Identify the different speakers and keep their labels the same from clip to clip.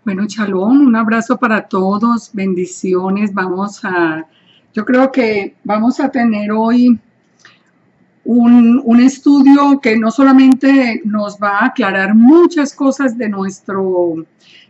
Speaker 1: Bueno, Shalom, un abrazo para todos, bendiciones. Yo creo que vamos a tener hoy un estudio que no solamente nos va a aclarar muchas cosas de nuestro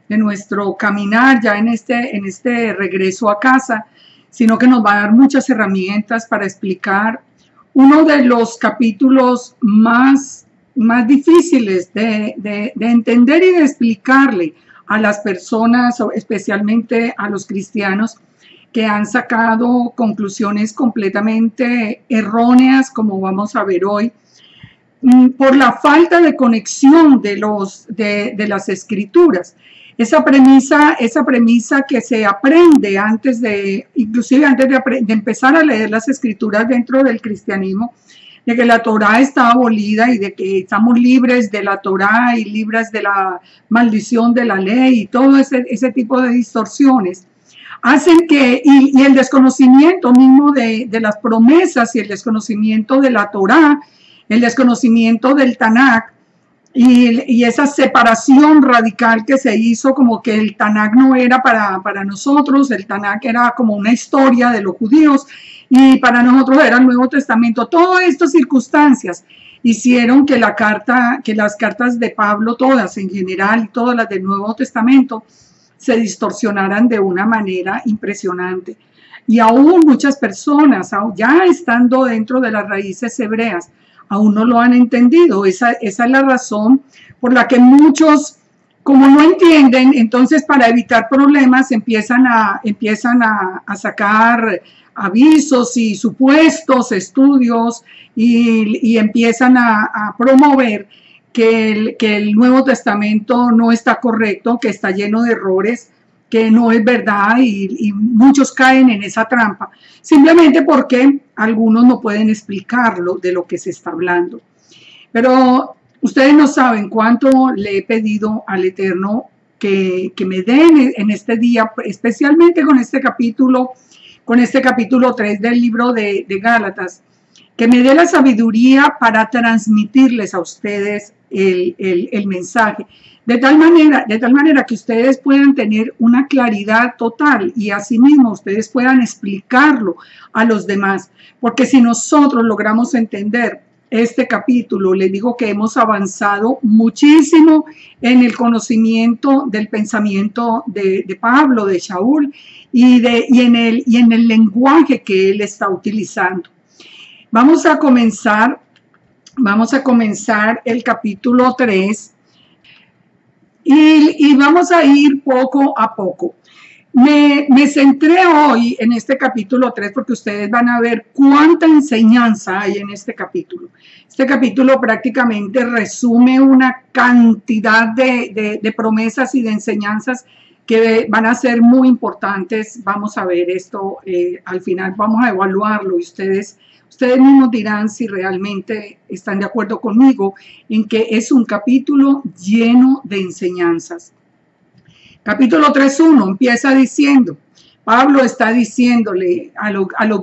Speaker 1: caminar ya en este regreso a casa, sino que nos va a dar muchas herramientas para explicar uno de los capítulos más difíciles de entender y de explicarle a las personas, especialmente a los cristianos, que han sacado conclusiones completamente erróneas, como vamos a ver hoy, por la falta de conexión de las escrituras. Esa premisa que se aprende inclusive antes de empezar a leer las escrituras dentro del cristianismo, de que la Torá está abolida y de que estamos libres de la Torá y libres de la maldición de la ley y todo ese tipo de distorsiones, hacen que, y el desconocimiento mismo de las promesas y el desconocimiento de la Torá, el desconocimiento del Tanakh, y esa separación radical que se hizo, como que el Tanakh no era para nosotros, el Tanakh era como una historia de los judíos y para nosotros era el Nuevo Testamento. Todas estas circunstancias hicieron que las cartas de Pablo, todas en general y todas las del Nuevo Testamento, se distorsionaran de una manera impresionante. Y aún muchas personas, ya estando dentro de las raíces hebreas, aún no lo han entendido. Esa es la razón por la que muchos, como no entienden, entonces para evitar problemas empiezan a sacar avisos y supuestos estudios y empiezan a promover que el Nuevo Testamento no está correcto, que está lleno de errores, que no es verdad, y muchos caen en esa trampa, simplemente porque algunos no pueden explicarlo de lo que se está hablando. Pero ustedes no saben cuánto le he pedido al Eterno que me den en este día, especialmente con este capítulo 3 del libro de Gálatas, que me dé la sabiduría para transmitirles a ustedes el mensaje, de tal manera que ustedes puedan tener una claridad total y asimismo ustedes puedan explicarlo a los demás, porque si nosotros logramos entender este capítulo, les digo que hemos avanzado muchísimo en el conocimiento del pensamiento de Pablo, de Shaul, y en el lenguaje que él está utilizando. Vamos a comenzar el capítulo 3 y vamos a ir poco a poco. Me centré hoy en este capítulo 3 porque ustedes van a ver cuánta enseñanza hay en este capítulo. Este capítulo prácticamente resume una cantidad de promesas y de enseñanzas que van a ser muy importantes. Vamos a ver esto al final, vamos a evaluarlo y ustedes mismos dirán si realmente están de acuerdo conmigo en que es un capítulo lleno de enseñanzas. Capítulo 3.1 empieza diciendo, Pablo está diciéndole a los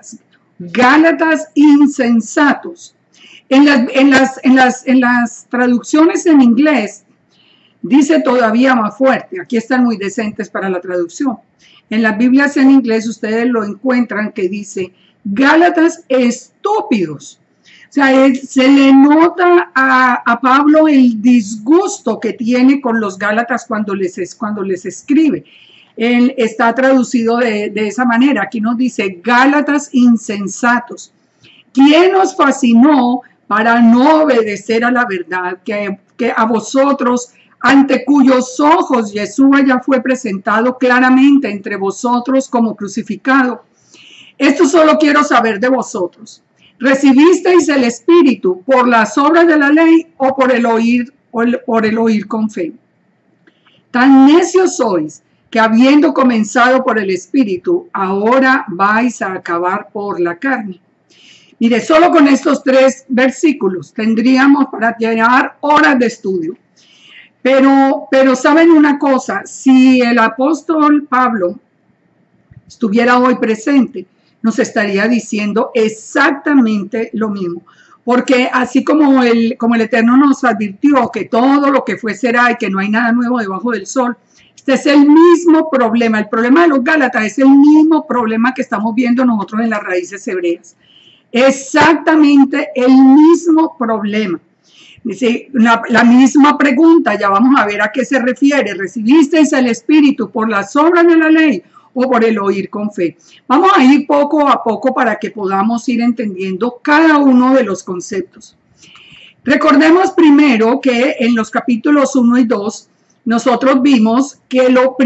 Speaker 1: Gálatas insensatos. En las traducciones en inglés dice todavía más fuerte, aquí están muy decentes para la traducción. En las Biblias en inglés ustedes lo encuentran que dice, Gálatas estúpidos. O sea, se le nota a Pablo el disgusto que tiene con los Gálatas cuando les escribe. Él está traducido de esa manera. Aquí nos dice, Gálatas insensatos. ¿Quién os fascinó para no obedecer a la verdad? Que a vosotros, ante cuyos ojos Yeshua ya fue presentado claramente entre vosotros como crucificado. Esto solo quiero saber de vosotros. ¿Recibisteis el Espíritu por las obras de la ley o por el oír con fe? Tan necios sois que habiendo comenzado por el Espíritu, ahora vais a acabar por la carne. Mire, solo con estos 3 versículos tendríamos para llevar horas de estudio. Pero saben una cosa, si el apóstol Pablo estuviera hoy presente, nos estaría diciendo exactamente lo mismo. Porque así como el Eterno nos advirtió que todo lo que fue será y que no hay nada nuevo debajo del sol, Este es el mismo problema. El problema de los Gálatas es el mismo problema que estamos viendo nosotros en las raíces hebreas. Exactamente el mismo problema. Dice, la misma pregunta, ya vamos a ver a qué se refiere. ¿Recibisteis el Espíritu por las obras de la ley o por el oír con fe? Vamos a ir poco a poco para que podamos ir entendiendo cada uno de los conceptos. Recordemos primero que en los capítulos 1 y 2 nosotros vimos que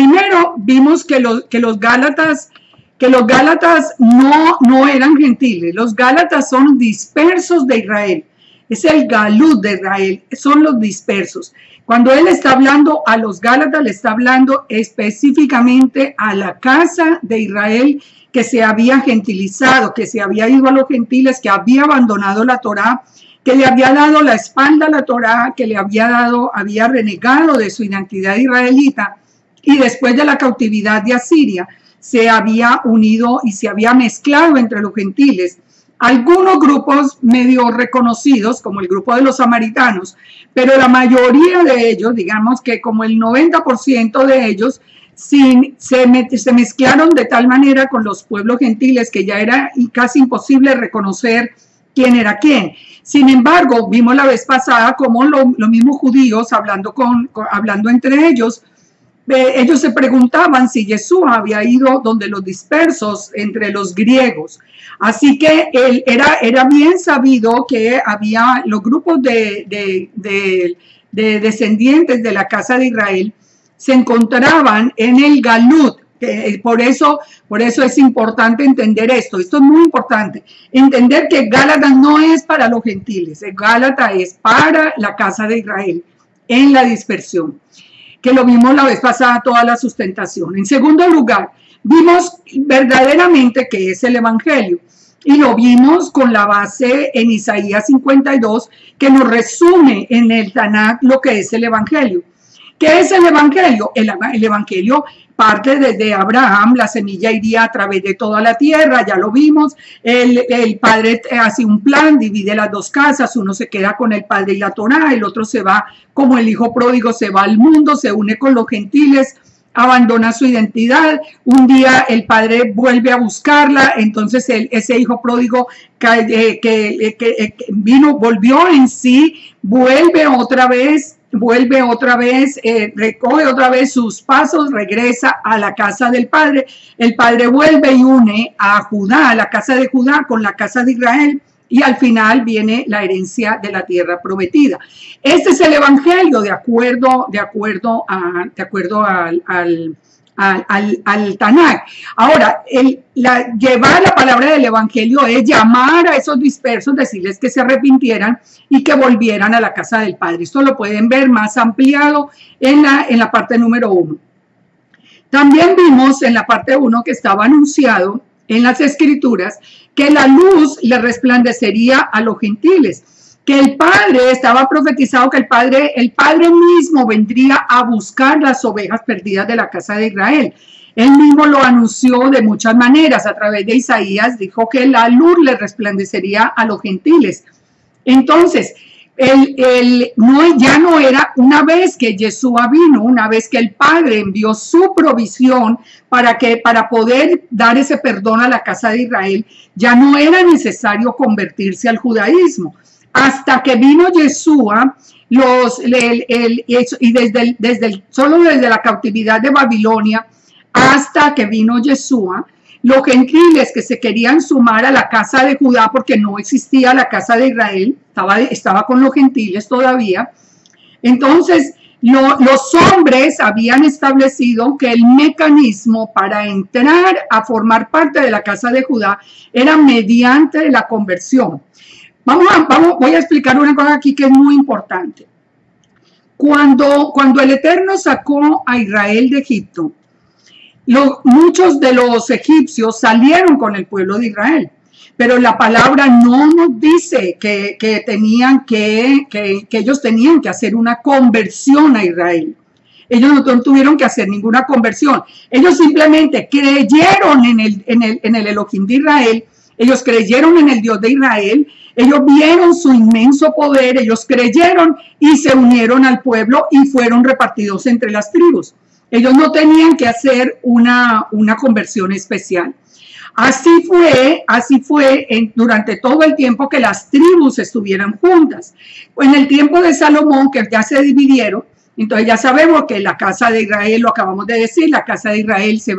Speaker 1: los Gálatas no eran gentiles. Los Gálatas son dispersos de Israel. Es el galut de Israel, son los dispersos. Cuando él está hablando a los Gálatas, le está hablando específicamente a la casa de Israel que se había gentilizado, que se había ido a los gentiles, que había abandonado la Torá, que le había dado la espalda a la Torá, que le había renegado de su identidad israelita, y después de la cautividad de Asiria se había unido y se había mezclado entre los gentiles. Algunos grupos medio reconocidos, como el grupo de los samaritanos, pero la mayoría de ellos, digamos que como el 90% de ellos, se mezclaron de tal manera con los pueblos gentiles que ya era casi imposible reconocer quién era quién. Sin embargo, vimos la vez pasada como los mismos judíos, hablando entre ellos, ellos se preguntaban si Jesús había ido donde los dispersos, entre los griegos. Así que era bien sabido que había los grupos de descendientes de la casa de Israel se encontraban en el Galut. Por eso es importante entender esto. Esto es muy importante. Entender que Gálatas no es para los gentiles. Gálatas es para la casa de Israel en la dispersión, que lo vimos la vez pasada, toda la sustentación. En segundo lugar, vimos verdaderamente que es el Evangelio. Y lo vimos con la base en Isaías 52, que nos resume en el Tanakh lo que es el Evangelio. ¿Qué es el Evangelio? El Evangelio parte desde Abraham, la semilla iría a través de toda la tierra, ya lo vimos. El padre hace un plan, divide las dos casas, uno se queda con el padre y la Torá, el otro se va como el hijo pródigo, se va al mundo, se une con los gentiles, abandona su identidad. Un día el padre vuelve a buscarla, entonces ese hijo pródigo volvió en sí, vuelve otra vez, recoge otra vez sus pasos, regresa a la casa del padre. El padre vuelve y une a Judá, a la casa de Judá con la casa de Israel, y al final viene la herencia de la tierra prometida. Este es el Evangelio de acuerdo al Tanakh. Ahora, llevar la palabra del Evangelio es llamar a esos dispersos, decirles que se arrepintieran y que volvieran a la casa del Padre. Esto lo pueden ver más ampliado en la parte número 1. También vimos en la parte 1 que estaba anunciado en las Escrituras que la luz le resplandecería a los gentiles, que el Padre estaba profetizado, que el Padre mismo vendría a buscar las ovejas perdidas de la casa de Israel. Él mismo lo anunció de muchas maneras. A través de Isaías dijo que la luz le resplandecería a los gentiles. Entonces, ya no era una vez que Yeshua vino, una vez que el Padre envió su provisión para poder dar ese perdón a la casa de Israel, ya no era necesario convertirse al judaísmo. Hasta que vino Yeshua, solo desde la cautividad de Babilonia hasta que vino Yeshua, los gentiles que se querían sumar a la casa de Judá, porque no existía la casa de Israel, estaba con los gentiles todavía. Entonces, los hombres habían establecido que el mecanismo para entrar a formar parte de la casa de Judá era mediante la conversión. Voy a explicar una cosa aquí que es muy importante. Cuando el Eterno sacó a Israel de Egipto, muchos de los egipcios salieron con el pueblo de Israel, pero la palabra no nos dice que ellos tenían que hacer una conversión a Israel. Ellos no tuvieron que hacer ninguna conversión. Ellos simplemente creyeron en el Elohim de Israel. Ellos creyeron en el Dios de Israel. Ellos vieron su inmenso poder. Ellos creyeron y se unieron al pueblo y fueron repartidos entre las tribus. Ellos no tenían que hacer una conversión especial. Así fue durante todo el tiempo que las tribus estuvieran juntas. En el tiempo de Salomón, que ya se dividieron, entonces ya sabemos que la casa de Israel, lo acabamos de decir, la casa de Israel se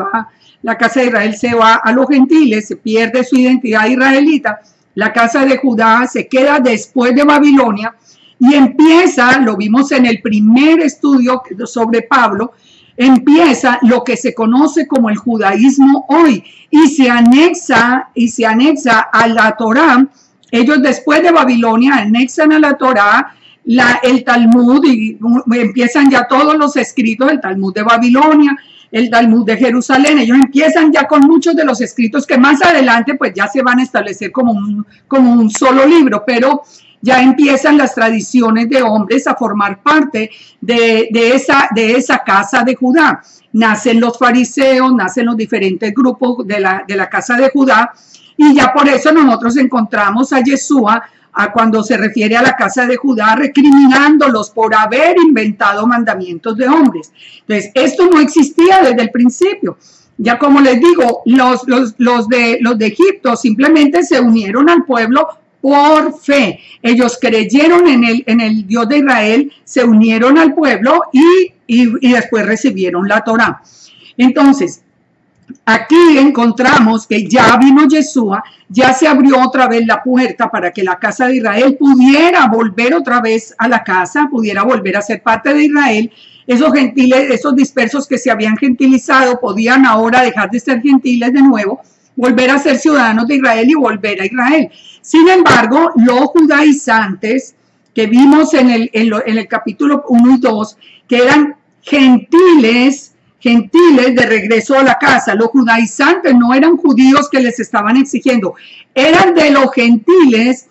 Speaker 1: va a los gentiles, se pierde su identidad israelita. La casa de Judá se queda después de Babilonia y empieza, lo vimos en el primer estudio sobre Pablo, empieza lo que se conoce como el judaísmo hoy y se anexa a la Torá. Ellos después de Babilonia anexan a la Torá el Talmud y empiezan ya todos los escritos, el Talmud de Babilonia, el Talmud de Jerusalén. Ellos empiezan ya con muchos de los escritos que más adelante pues ya se van a establecer como un solo libro, pero ya empiezan las tradiciones de hombres a formar parte de esa casa de Judá. Nacen los fariseos, nacen los diferentes grupos de la casa de Judá, y ya por eso nosotros encontramos a Yeshua, cuando se refiere a la casa de Judá, recriminándolos por haber inventado mandamientos de hombres. Entonces, esto no existía desde el principio. Ya como les digo, los de Egipto simplemente se unieron al pueblo por fe. Ellos creyeron en el Dios de Israel, se unieron al pueblo y después recibieron la Torá. Entonces, aquí encontramos que ya vino Yeshua, ya se abrió otra vez la puerta para que la casa de Israel pudiera volver otra vez a la casa, pudiera volver a ser parte de Israel. Esos gentiles, esos dispersos que se habían gentilizado, podían ahora dejar de ser gentiles de nuevo, volver a ser ciudadanos de Israel y volver a Israel. Sin embargo, los judaizantes que vimos en el capítulo 1 y 2, que eran gentiles de regreso a la casa. Los judaizantes no eran judíos que les estaban exigiendo, eran de los gentiles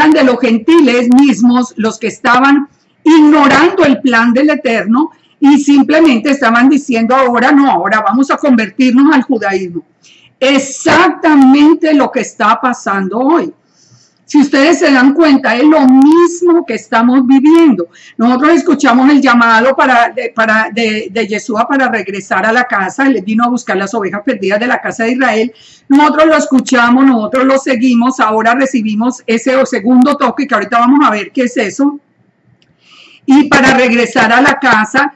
Speaker 1: mismos los que estaban ignorando el plan del Eterno y simplemente estaban diciendo ahora vamos a convertirnos al judaísmo. Exactamente lo que está pasando hoy. Si ustedes se dan cuenta, es lo mismo que estamos viviendo. Nosotros escuchamos el llamado de Yeshua para regresar a la casa. Él vino a buscar las ovejas perdidas de la casa de Israel. Nosotros lo escuchamos, nosotros lo seguimos. Ahora recibimos ese segundo toque, que ahorita vamos a ver qué es eso. Y para regresar a la casa,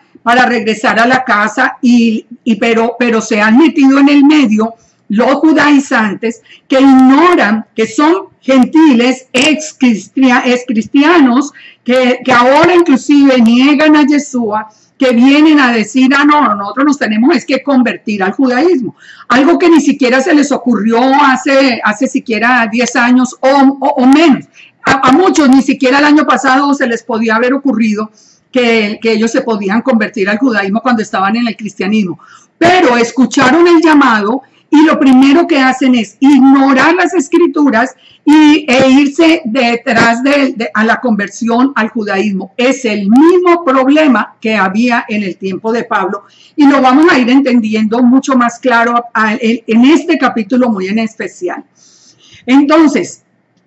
Speaker 1: pero se han metido en el medio los judaizantes que ignoran que son gentiles ex cristianos que ahora inclusive niegan a Yeshua, que vienen a decir, nosotros nos tenemos que convertir al judaísmo. Algo que ni siquiera se les ocurrió hace siquiera 10 años o menos. A muchos ni siquiera el año pasado se les podía haber ocurrido que ellos se podían convertir al judaísmo cuando estaban en el cristianismo. Pero escucharon el llamado y lo primero que hacen es ignorar las escrituras e irse detrás a la conversión al judaísmo. Es el mismo problema que había en el tiempo de Pablo y lo vamos a ir entendiendo mucho más claro en este capítulo muy en especial. Entonces,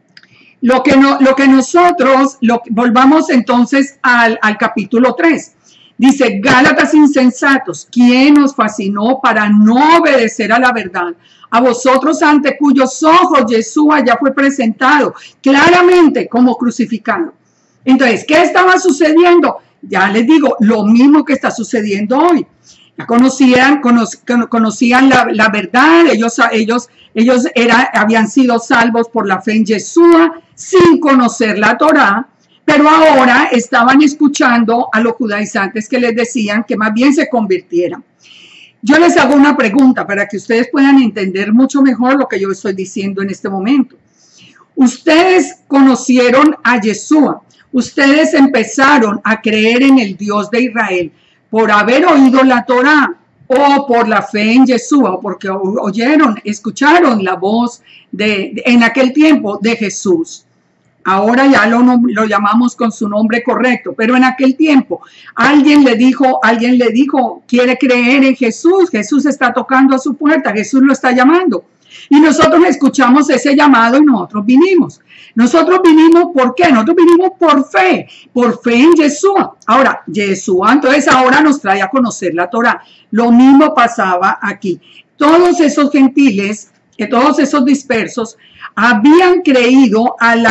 Speaker 1: volvamos entonces al capítulo 3. Dice, Gálatas insensatos, ¿quién os fascinó para no obedecer a la verdad? A vosotros ante cuyos ojos Yeshua ya fue presentado claramente como crucificado. Entonces, ¿qué estaba sucediendo? Ya les digo, lo mismo que está sucediendo hoy. Ya conocían la verdad, ellos habían sido salvos por la fe en Yeshua sin conocer la Torá. Pero ahora estaban escuchando a los judaizantes que les decían que más bien se convirtieran. Yo les hago una pregunta para que ustedes puedan entender mucho mejor lo que yo estoy diciendo en este momento. Ustedes conocieron a Yeshua, ustedes empezaron a creer en el Dios de Israel por haber oído la Torá o por la fe en Yeshua, o porque escucharon la voz en aquel tiempo de Jesús. Ahora ya lo llamamos con su nombre correcto, pero en aquel tiempo alguien le dijo, quiere creer en Jesús, Jesús está tocando a su puerta, Jesús lo está llamando. Y nosotros escuchamos ese llamado y nosotros vinimos. Nosotros vinimos, ¿por qué? Nosotros vinimos por fe en Yeshua. Ahora, Yeshua, entonces ahora nos trae a conocer la Torah. Lo mismo pasaba aquí. Todos esos gentiles, todos esos dispersos, habían creído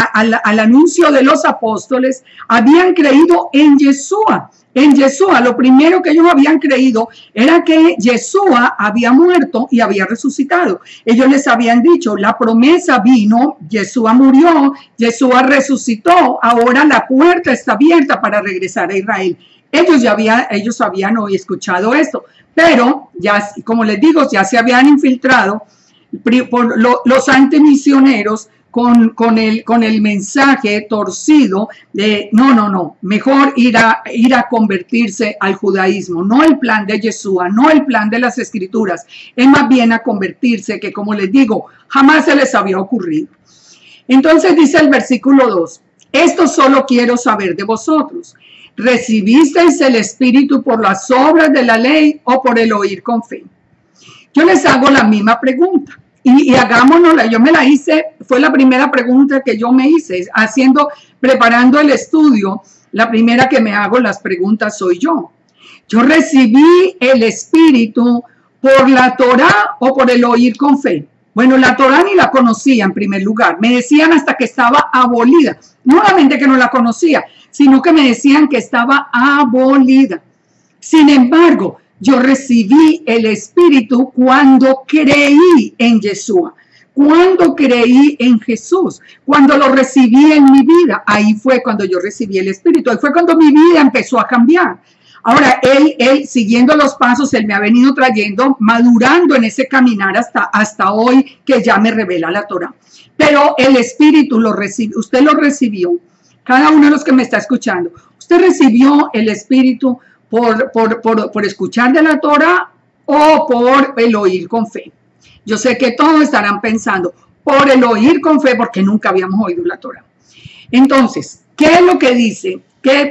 Speaker 1: al anuncio de los apóstoles, habían creído en Yeshua. En Yeshua, lo primero que ellos habían creído era que Yeshua había muerto y había resucitado. Ellos les habían dicho, la promesa vino, Yeshua murió, Yeshua resucitó, ahora la puerta está abierta para regresar a Israel. Ellos habían hoy escuchado esto, pero ya, como les digo, ya se habían infiltrado por los antimisioneros con el mensaje torcido de no, mejor ir a convertirse al judaísmo, no el plan de Yeshua, no el plan de las escrituras, es más bien a convertirse, que como les digo, jamás se les había ocurrido. Entonces dice el versículo 2, esto solo quiero saber de vosotros, ¿recibisteis el Espíritu por las obras de la ley o por el oír con fe? Yo les hago la misma pregunta. Y hagámonosla, yo me la hice, fue la primera pregunta que yo me hice, preparando el estudio, la primera que me hago las preguntas soy yo. Yo recibí el Espíritu por la Torah o por el oír con fe. Bueno, la Torah ni la conocía en primer lugar, me decían hasta que estaba abolida, no solamente que no la conocía, sino que me decían que estaba abolida. Sin embargo, yo recibí el Espíritu cuando creí en Yeshua, cuando creí en Jesús, cuando lo recibí en mi vida. Ahí fue cuando yo recibí el Espíritu, ahí fue cuando mi vida empezó a cambiar. Ahora, él siguiendo los pasos, él me ha venido trayendo, madurando en ese caminar hasta hoy que ya me revela la Torah. Pero el Espíritu lo recibió, usted lo recibió, cada uno de los que me está escuchando, usted recibió el Espíritu por escuchar de la Torah o por el oír con fe. Yo sé que todos estarán pensando por el oír con fe porque nunca habíamos oído la Torah. Entonces, ¿qué es lo que dice? ¿Qué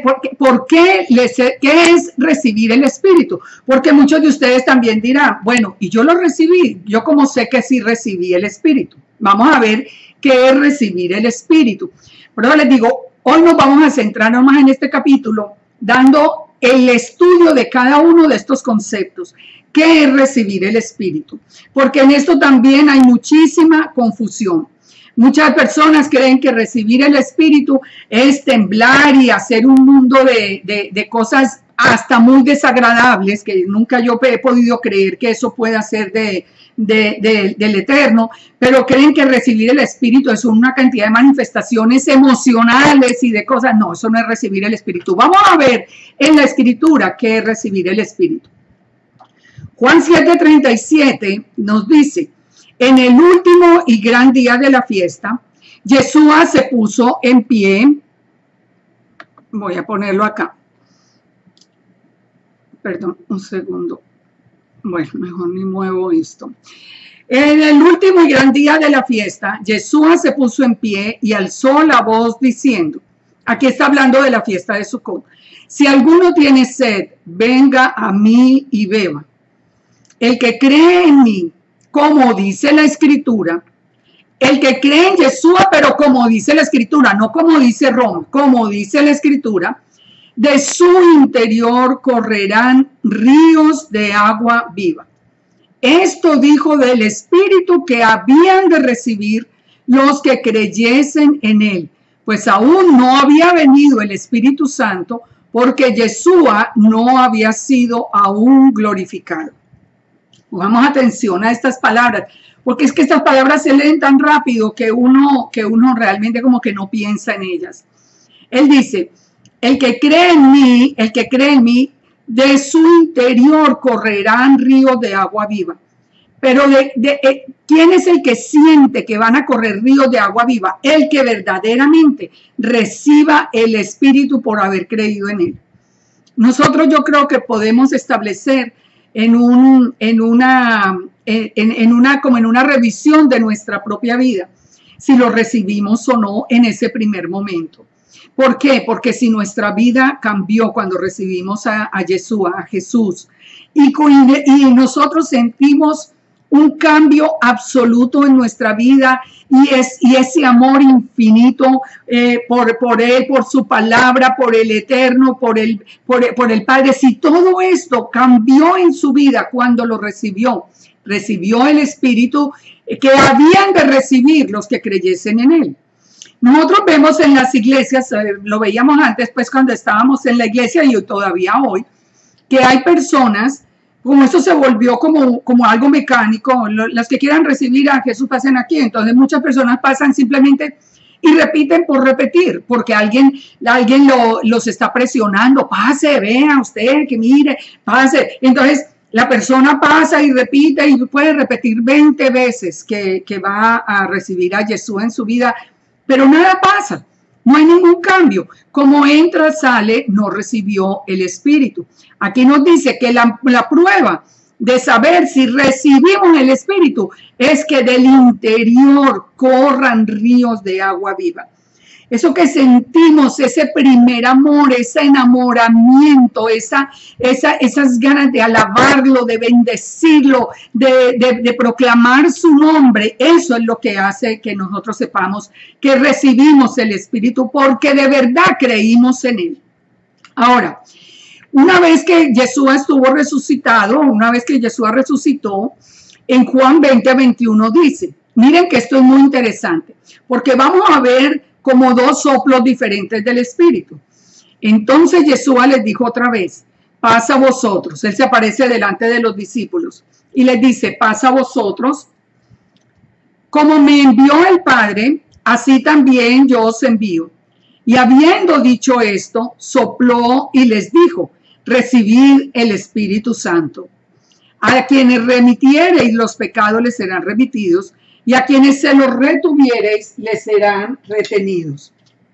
Speaker 1: es recibir el Espíritu? Porque muchos de ustedes también dirán, bueno, y yo lo recibí, yo como sé que sí recibí el Espíritu. Vamos a ver qué es recibir el Espíritu. Pero les digo, hoy nos vamos a centrar más en este capítulo dando el estudio de cada uno de estos conceptos. ¿Qué es recibir el Espíritu? Porque en esto también hay muchísima confusión. Muchas personas creen que recibir el Espíritu es temblar y hacer un mundo de cosas hasta muy desagradables, que nunca yo he podido creer que eso pueda ser del Eterno, pero creen que recibir el Espíritu es una cantidad de manifestaciones emocionales y de cosas. No, eso no es recibir el Espíritu. Vamos a ver en la Escritura qué es recibir el Espíritu. Juan 7:37 nos dice, en el último y gran día de la fiesta, Yeshua se puso en pie. Voy a ponerlo acá. Perdón, un segundo. Bueno, mejor ni muevo esto. En el último y gran día de la fiesta, Yeshua se puso en pie y alzó la voz diciendo, aquí está hablando de la fiesta de Sukkot, si alguno tiene sed, venga a mí y beba. El que cree en mí, como dice la Escritura, el que cree en Yeshua, pero como dice la Escritura, no como dice Roma, como dice la Escritura, de su interior correrán ríos de agua viva. Esto dijo del Espíritu que habían de recibir los que creyesen en él, pues aún no había venido el Espíritu Santo porque Yeshua no había sido aún glorificado. Pongamos atención a estas palabras, porque es que estas palabras se leen tan rápido que uno realmente como que no piensa en ellas. Él dice, el que cree en mí, de su interior correrán ríos de agua viva. Pero ¿quién es el que siente que van a correr ríos de agua viva? El que verdaderamente reciba el Espíritu por haber creído en él. Nosotros yo creo que podemos establecer en una revisión de nuestra propia vida si lo recibimos o no en ese primer momento. ¿Por qué? Porque si nuestra vida cambió cuando recibimos a Yeshua, a Jesús, y nosotros sentimos un cambio absoluto en nuestra vida y ese amor infinito por Él, por su palabra, por el Eterno, por el Padre. Si todo esto cambió en su vida cuando lo recibió el Espíritu que habían de recibir los que creyesen en Él. Nosotros vemos en las iglesias, lo veíamos antes, pues cuando estábamos en la iglesia y todavía hoy, que hay personas, como eso se volvió como algo mecánico, las que quieran recibir a Jesús pasen aquí, entonces muchas personas pasan simplemente y repiten por repetir, porque alguien los está presionando, pase, vea usted, que mire, pase, entonces la persona pasa y repite y puede repetir 20 veces que va a recibir a Jesús en su vida, pero nada pasa, no hay ningún cambio. Como entra, sale, no recibió el Espíritu. Aquí nos dice que la prueba de saber si recibimos el Espíritu es que del interior corran ríos de agua viva. Eso que sentimos, ese primer amor, ese enamoramiento, esas ganas de alabarlo, de bendecirlo, de proclamar su nombre, eso es lo que hace que nosotros sepamos que recibimos el Espíritu porque de verdad creímos en Él. Ahora, una vez que Jesús estuvo resucitado, una vez que Jesús resucitó, en Juan 20:21 dice, miren que esto es muy interesante, porque vamos a ver como dos soplos diferentes del Espíritu. Entonces Jesús les dijo otra vez, paz a vosotros. Él se aparece delante de los discípulos y les dice, paz a vosotros. Como me envió el Padre, así también yo os envío. Y habiendo dicho esto, sopló y les dijo, recibid el Espíritu Santo. A quienes remitiereis los pecados les serán remitidos, y a quienes se los retuviereis les serán retenidos.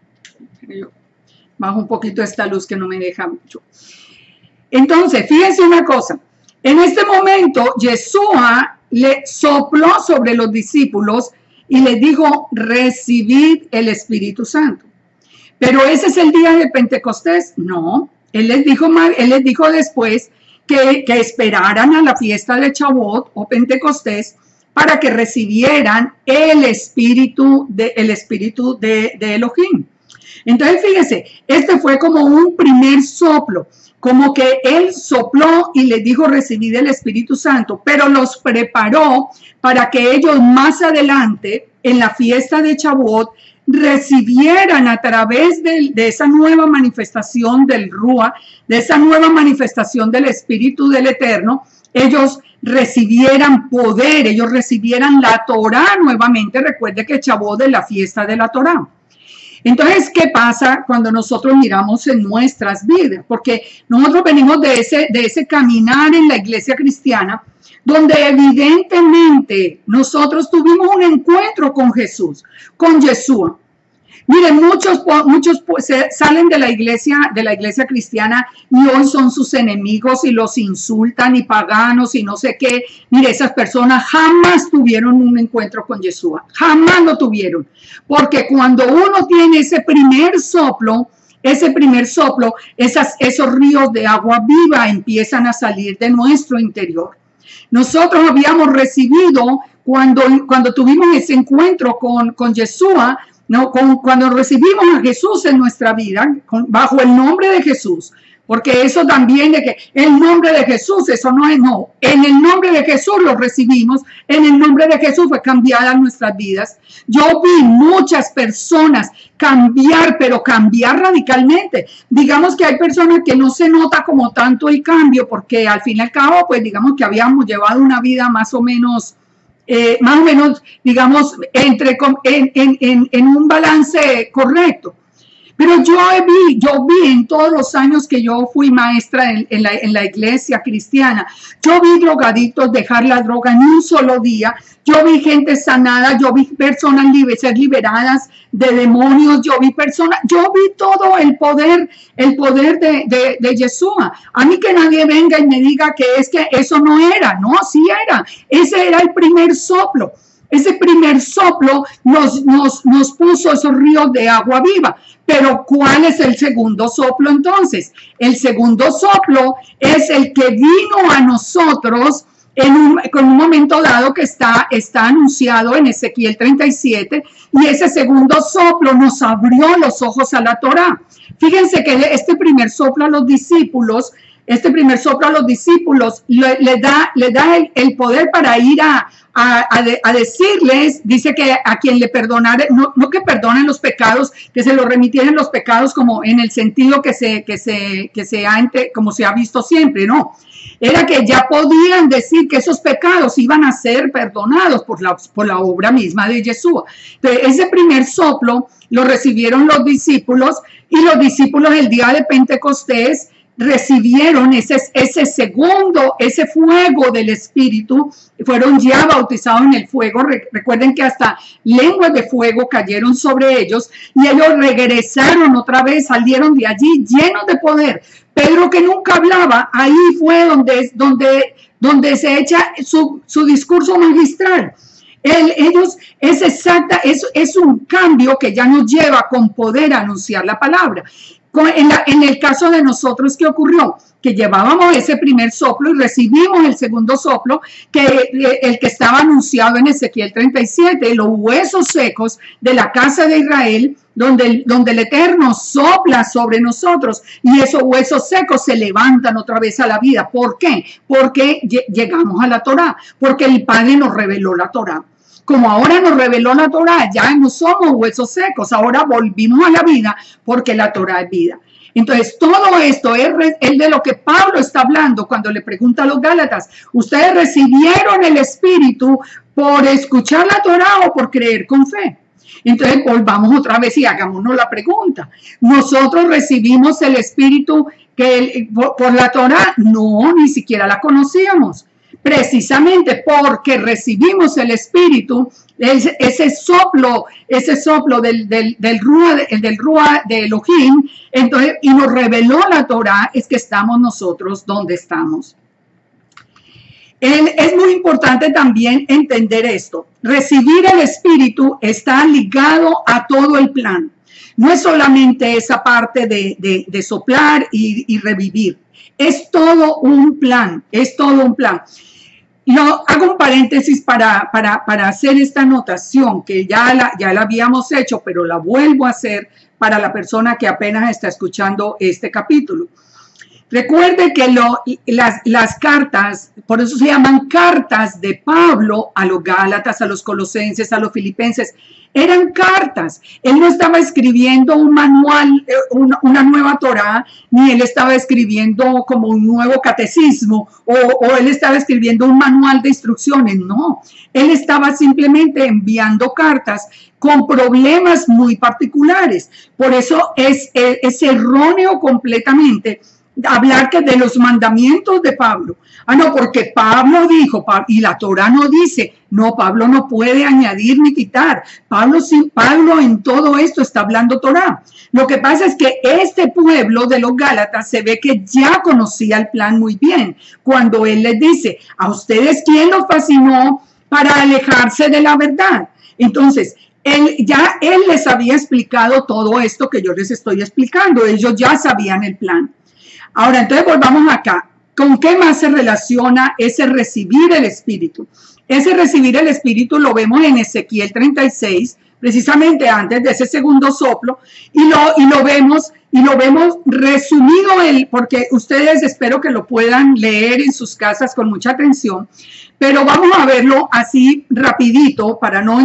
Speaker 1: Bajo un poquito esta luz que no me deja mucho. Entonces, fíjense una cosa. En este momento, Yeshua le sopló sobre los discípulos y les dijo, recibid el Espíritu Santo. Pero ese es el día de Pentecostés. No, él les dijo después que esperaran a la fiesta de Shavuot o Pentecostés para que recibieran el espíritu de Elohim. Entonces, fíjese, este fue como un primer soplo, como que él sopló y les dijo recibid el Espíritu Santo, pero los preparó para que ellos más adelante, en la fiesta de Shavuot, recibieran a través de esa nueva manifestación del Ruach, de esa nueva manifestación del Espíritu del Eterno, ellos recibieran poder, ellos recibieran la Torá nuevamente. Recuerde que Shavuot es la fiesta de la Torá. Entonces, ¿qué pasa cuando nosotros miramos en nuestras vidas? Porque nosotros venimos de ese caminar en la iglesia cristiana, donde evidentemente nosotros tuvimos un encuentro con Jesús, con Yeshua. Miren, muchos salen de la iglesia cristiana y hoy son sus enemigos y los insultan y paganos y no sé qué. Mire, esas personas jamás tuvieron un encuentro con Yeshua, jamás lo tuvieron. Porque cuando uno tiene ese primer soplo, esos ríos de agua viva empiezan a salir de nuestro interior. Nosotros habíamos recibido, cuando tuvimos ese encuentro con Yeshua, ¿no? Cuando recibimos a Jesús en nuestra vida, bajo el nombre de Jesús, porque eso también de que el nombre de Jesús, eso no es, no, en el nombre de Jesús lo recibimos, en el nombre de Jesús fue cambiada nuestras vidas. Yo vi muchas personas cambiar, pero cambiar radicalmente. Digamos que hay personas que no se nota como tanto el cambio, porque al fin y al cabo, pues digamos que habíamos llevado una vida más o menos, digamos, en un balance correcto. Pero yo vi en todos los años que yo fui maestra en la iglesia cristiana, yo vi drogadictos dejar la droga en un solo día, yo vi gente sanada, yo vi personas ser liberadas de demonios, yo vi todo el poder de Yeshua. A mí que nadie venga y me diga que es que eso no era, no, sí era, ese era el primer soplo. Ese primer soplo nos puso esos ríos de agua viva. Pero ¿cuál es el segundo soplo entonces? El segundo soplo es el que vino a nosotros con un momento dado que está anunciado en Ezequiel 37, y ese segundo soplo nos abrió los ojos a la Torá. Fíjense que este primer soplo a los discípulos, le da el poder para ir a decirles, dice que a quien le perdonare, no que perdonen los pecados, que se los remitieran los pecados como en el sentido como se ha visto siempre, no. Era que ya podían decir que esos pecados iban a ser perdonados por la obra misma de Yeshua. Entonces, ese primer soplo lo recibieron los discípulos, y los discípulos el día de Pentecostés recibieron ese fuego del Espíritu, fueron ya bautizados en el fuego. Recuerden que hasta lenguas de fuego cayeron sobre ellos, y ellos regresaron otra vez, salieron de allí llenos de poder. Pedro, que nunca hablaba, ahí fue donde se echa su discurso magistral. Es un cambio que ya nos lleva con poder a anunciar la palabra. En el caso de nosotros, ¿qué ocurrió? Que llevábamos ese primer soplo y recibimos el segundo soplo, el que estaba anunciado en Ezequiel 37, los huesos secos de la casa de Israel, donde el Eterno sopla sobre nosotros, y esos huesos secos se levantan otra vez a la vida. ¿Por qué? Porque llegamos a la Torá, porque el Padre nos reveló la Torá. Como ahora nos reveló la Torá, ya no somos huesos secos, ahora volvimos a la vida, porque la Torá es vida. Entonces, todo esto es de lo que Pablo está hablando cuando le pregunta a los Gálatas: ¿ustedes recibieron el Espíritu por escuchar la Torá o por creer con fe? Entonces, volvamos otra vez y hagámonos la pregunta: ¿nosotros recibimos el Espíritu por la Torá? No, ni siquiera la conocíamos. Precisamente porque recibimos el Espíritu, ese soplo del Ruach de Elohim, entonces, y nos reveló la Torá, es que estamos nosotros donde estamos. Es muy importante también entender esto. Recibir el Espíritu está ligado a todo el plan. No es solamente esa parte de soplar y revivir. Es todo un plan, Hago un paréntesis para hacer esta anotación que ya la habíamos hecho, pero la vuelvo a hacer para la persona que apenas está escuchando este capítulo. Recuerde que las cartas, por eso se llaman cartas de Pablo a los Gálatas, a los Colosenses, a los Filipenses, eran cartas. Él no estaba escribiendo un manual, una nueva Torá, ni él estaba escribiendo como un nuevo catecismo, o él estaba escribiendo un manual de instrucciones. No, él estaba simplemente enviando cartas con problemas muy particulares. Por eso es erróneo completamente hablar que de los mandamientos de Pablo. No, porque Pablo dijo, y la Torá no dice. No, Pablo no puede añadir ni quitar. Pablo en todo esto está hablando Torá. Lo que pasa es que este pueblo de los Gálatas se ve que ya conocía el plan muy bien. Cuando él les dice: ¿a ustedes quién los fascinó para alejarse de la verdad? Entonces, él les había explicado todo esto que yo les estoy explicando. Ellos ya sabían el plan. Ahora, entonces volvamos acá. ¿Con qué más se relaciona ese recibir el Espíritu? Ese recibir el Espíritu lo vemos en Ezequiel 36, precisamente antes de ese segundo soplo, y lo vemos resumido, porque ustedes espero que lo puedan leer en sus casas con mucha atención, pero vamos a verlo así rapidito para no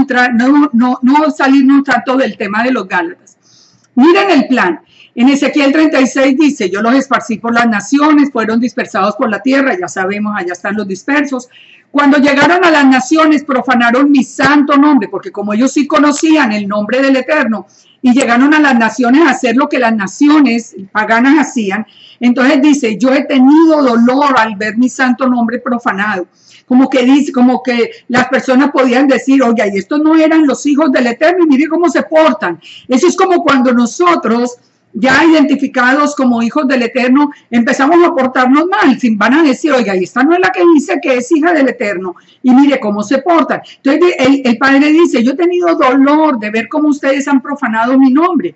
Speaker 1: salirnos tanto del tema de los Gálatas. Miren el plan. En Ezequiel 36 dice: yo los esparcí por las naciones, fueron dispersados por la tierra. Ya sabemos, allá están los dispersos. Cuando llegaron a las naciones, profanaron mi santo nombre, porque como ellos sí conocían el nombre del Eterno, y llegaron a las naciones a hacer lo que las naciones paganas hacían, entonces dice: yo he tenido dolor al ver mi santo nombre profanado. Como que las personas podían decir: oye, y estos no eran los hijos del Eterno, y mire cómo se portan. Eso es como cuando nosotros, ya identificados como hijos del Eterno, empezamos a portarnos mal. Van a decir: oiga, y esta no es la que dice que es hija del Eterno, y mire cómo se portan. Entonces el Padre dice: yo he tenido dolor de ver cómo ustedes han profanado mi nombre.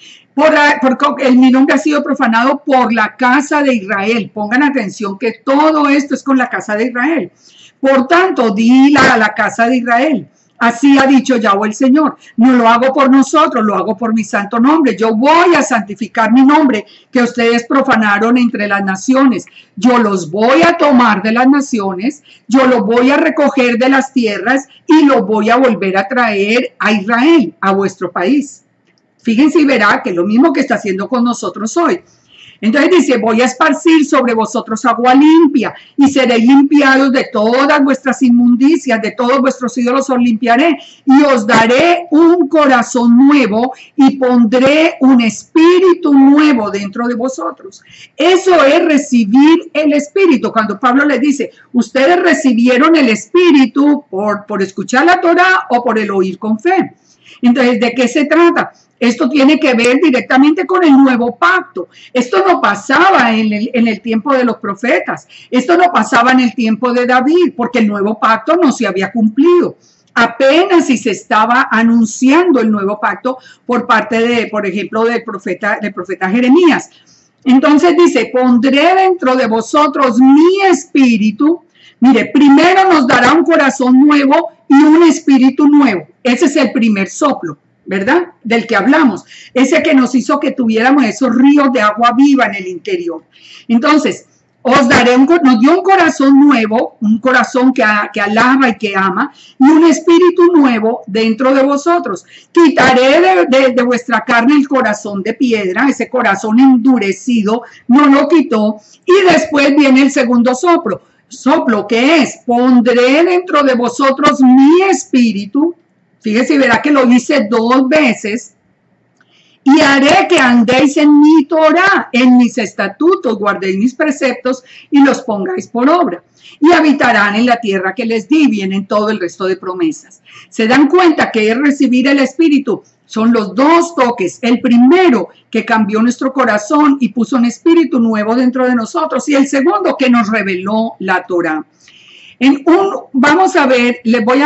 Speaker 1: Mi nombre ha sido profanado por la casa de Israel. Pongan atención que todo esto es con la casa de Israel. Por tanto, di a la casa de Israel, así ha dicho Yahweh el Señor, no lo hago por nosotros, lo hago por mi santo nombre. Yo voy a santificar mi nombre que ustedes profanaron entre las naciones. Yo los voy a tomar de las naciones, yo los voy a recoger de las tierras y los voy a volver a traer a Israel, a vuestro país. Fíjense y verá que es lo mismo que está haciendo con nosotros hoy. Entonces dice, voy a esparcir sobre vosotros agua limpia y seréis limpiados de todas vuestras inmundicias, de todos vuestros ídolos os limpiaré y os daré un corazón nuevo y pondré un espíritu nuevo dentro de vosotros. Eso es recibir el espíritu. Cuando Pablo les dice, ustedes recibieron el espíritu por escuchar la Torá o por el oír con fe. Entonces, ¿de qué se trata? Esto tiene que ver directamente con el nuevo pacto. Esto no pasaba en el tiempo de los profetas. Esto no pasaba en el tiempo de David, porque el nuevo pacto no se había cumplido. Apenas si se estaba anunciando el nuevo pacto por parte de, por ejemplo, del profeta Jeremías. Entonces dice, pondré dentro de vosotros mi espíritu. Mire, primero nos dará un corazón nuevo y un espíritu nuevo. Ese es el primer soplo, ¿verdad? Del que hablamos. Ese que nos hizo que tuviéramos esos ríos de agua viva en el interior. Entonces, os daré nos dio un corazón nuevo, un corazón que alaba y que ama, y un espíritu nuevo dentro de vosotros. Quitaré de vuestra carne el corazón de piedra, ese corazón endurecido, no lo quitó, y después viene el segundo soplo. Soplo, ¿qué es? Pondré dentro de vosotros mi espíritu. Fíjese y verá que lo hice 2 veces. Y haré que andéis en mi Torá, en mis estatutos, guardéis mis preceptos y los pongáis por obra. Y habitarán en la tierra que les di. Vienen todo el resto de promesas. ¿Se dan cuenta que es recibir el espíritu? Son los 2 toques. El primero que cambió nuestro corazón y puso un espíritu nuevo dentro de nosotros. Y el segundo que nos reveló la Torá. Vamos a ver,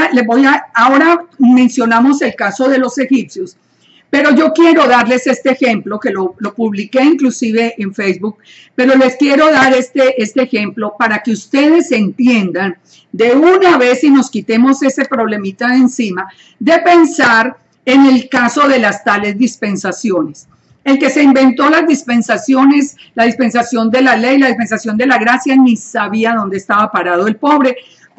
Speaker 1: ahora mencionamos el caso de los egipcios. Pero yo quiero darles este ejemplo, que lo publiqué inclusive en Facebook, pero les quiero dar este ejemplo para que ustedes entiendan de una vez y nos quitemos ese problemita de encima, de pensar en el caso de las tales dispensaciones. El que se inventó las dispensaciones, la dispensación de la ley, la dispensación de la gracia, ni sabía dónde estaba parado el pobre,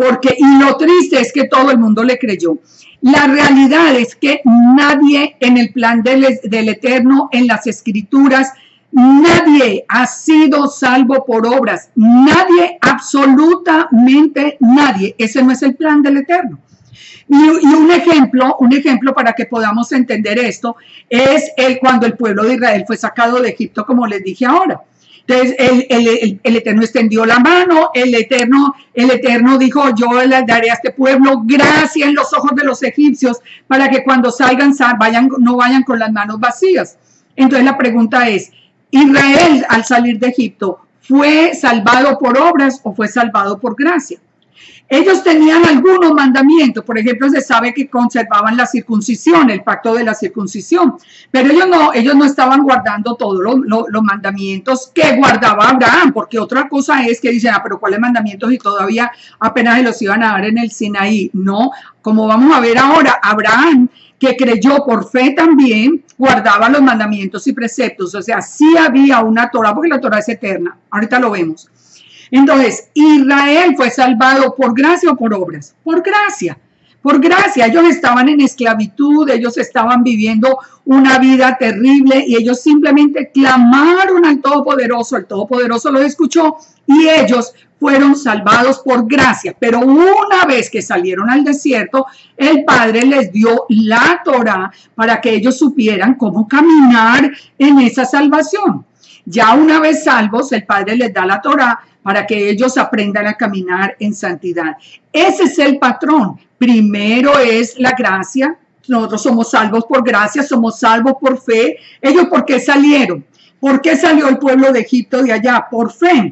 Speaker 1: y lo triste es que todo el mundo le creyó. La realidad es que nadie en el plan del Eterno, en las Escrituras, nadie ha sido salvo por obras. Nadie, absolutamente nadie. Ese no es el plan del Eterno. Y un ejemplo para que podamos entender esto es cuando el pueblo de Israel fue sacado de Egipto, como les dije ahora. Entonces el Eterno extendió la mano, el Eterno dijo, yo le daré a este pueblo gracia en los ojos de los egipcios para que cuando salgan no vayan con las manos vacías. Entonces la pregunta es, ¿Israel al salir de Egipto fue salvado por obras o fue salvado por gracia? Ellos tenían algunos mandamientos, por ejemplo, se sabe que conservaban la circuncisión, el pacto de la circuncisión, pero ellos no estaban guardando todos los mandamientos que guardaba Abraham, porque otra cosa es que dicen, pero ¿cuáles mandamientos? Y todavía apenas se los iban a dar en el Sinaí. No, como vamos a ver ahora, Abraham, que creyó por fe también, guardaba los mandamientos y preceptos, o sea, sí había una Torá, porque la Torá es eterna, ahorita lo vemos. Entonces, ¿Israel fue salvado por gracia o por obras? Por gracia, por gracia. Ellos estaban en esclavitud, ellos estaban viviendo una vida terrible y ellos simplemente clamaron al Todopoderoso. El Todopoderoso los escuchó y ellos fueron salvados por gracia. Pero una vez que salieron al desierto, el Padre les dio la Torá para que ellos supieran cómo caminar en esa salvación. Ya una vez salvos, el Padre les da la Torá para que ellos aprendan a caminar en santidad. Ese es el patrón. Primero es la gracia. Nosotros somos salvos por gracia, somos salvos por fe. ¿Ellos por qué salieron? ¿Por qué salió el pueblo de Egipto de allá? Por fe.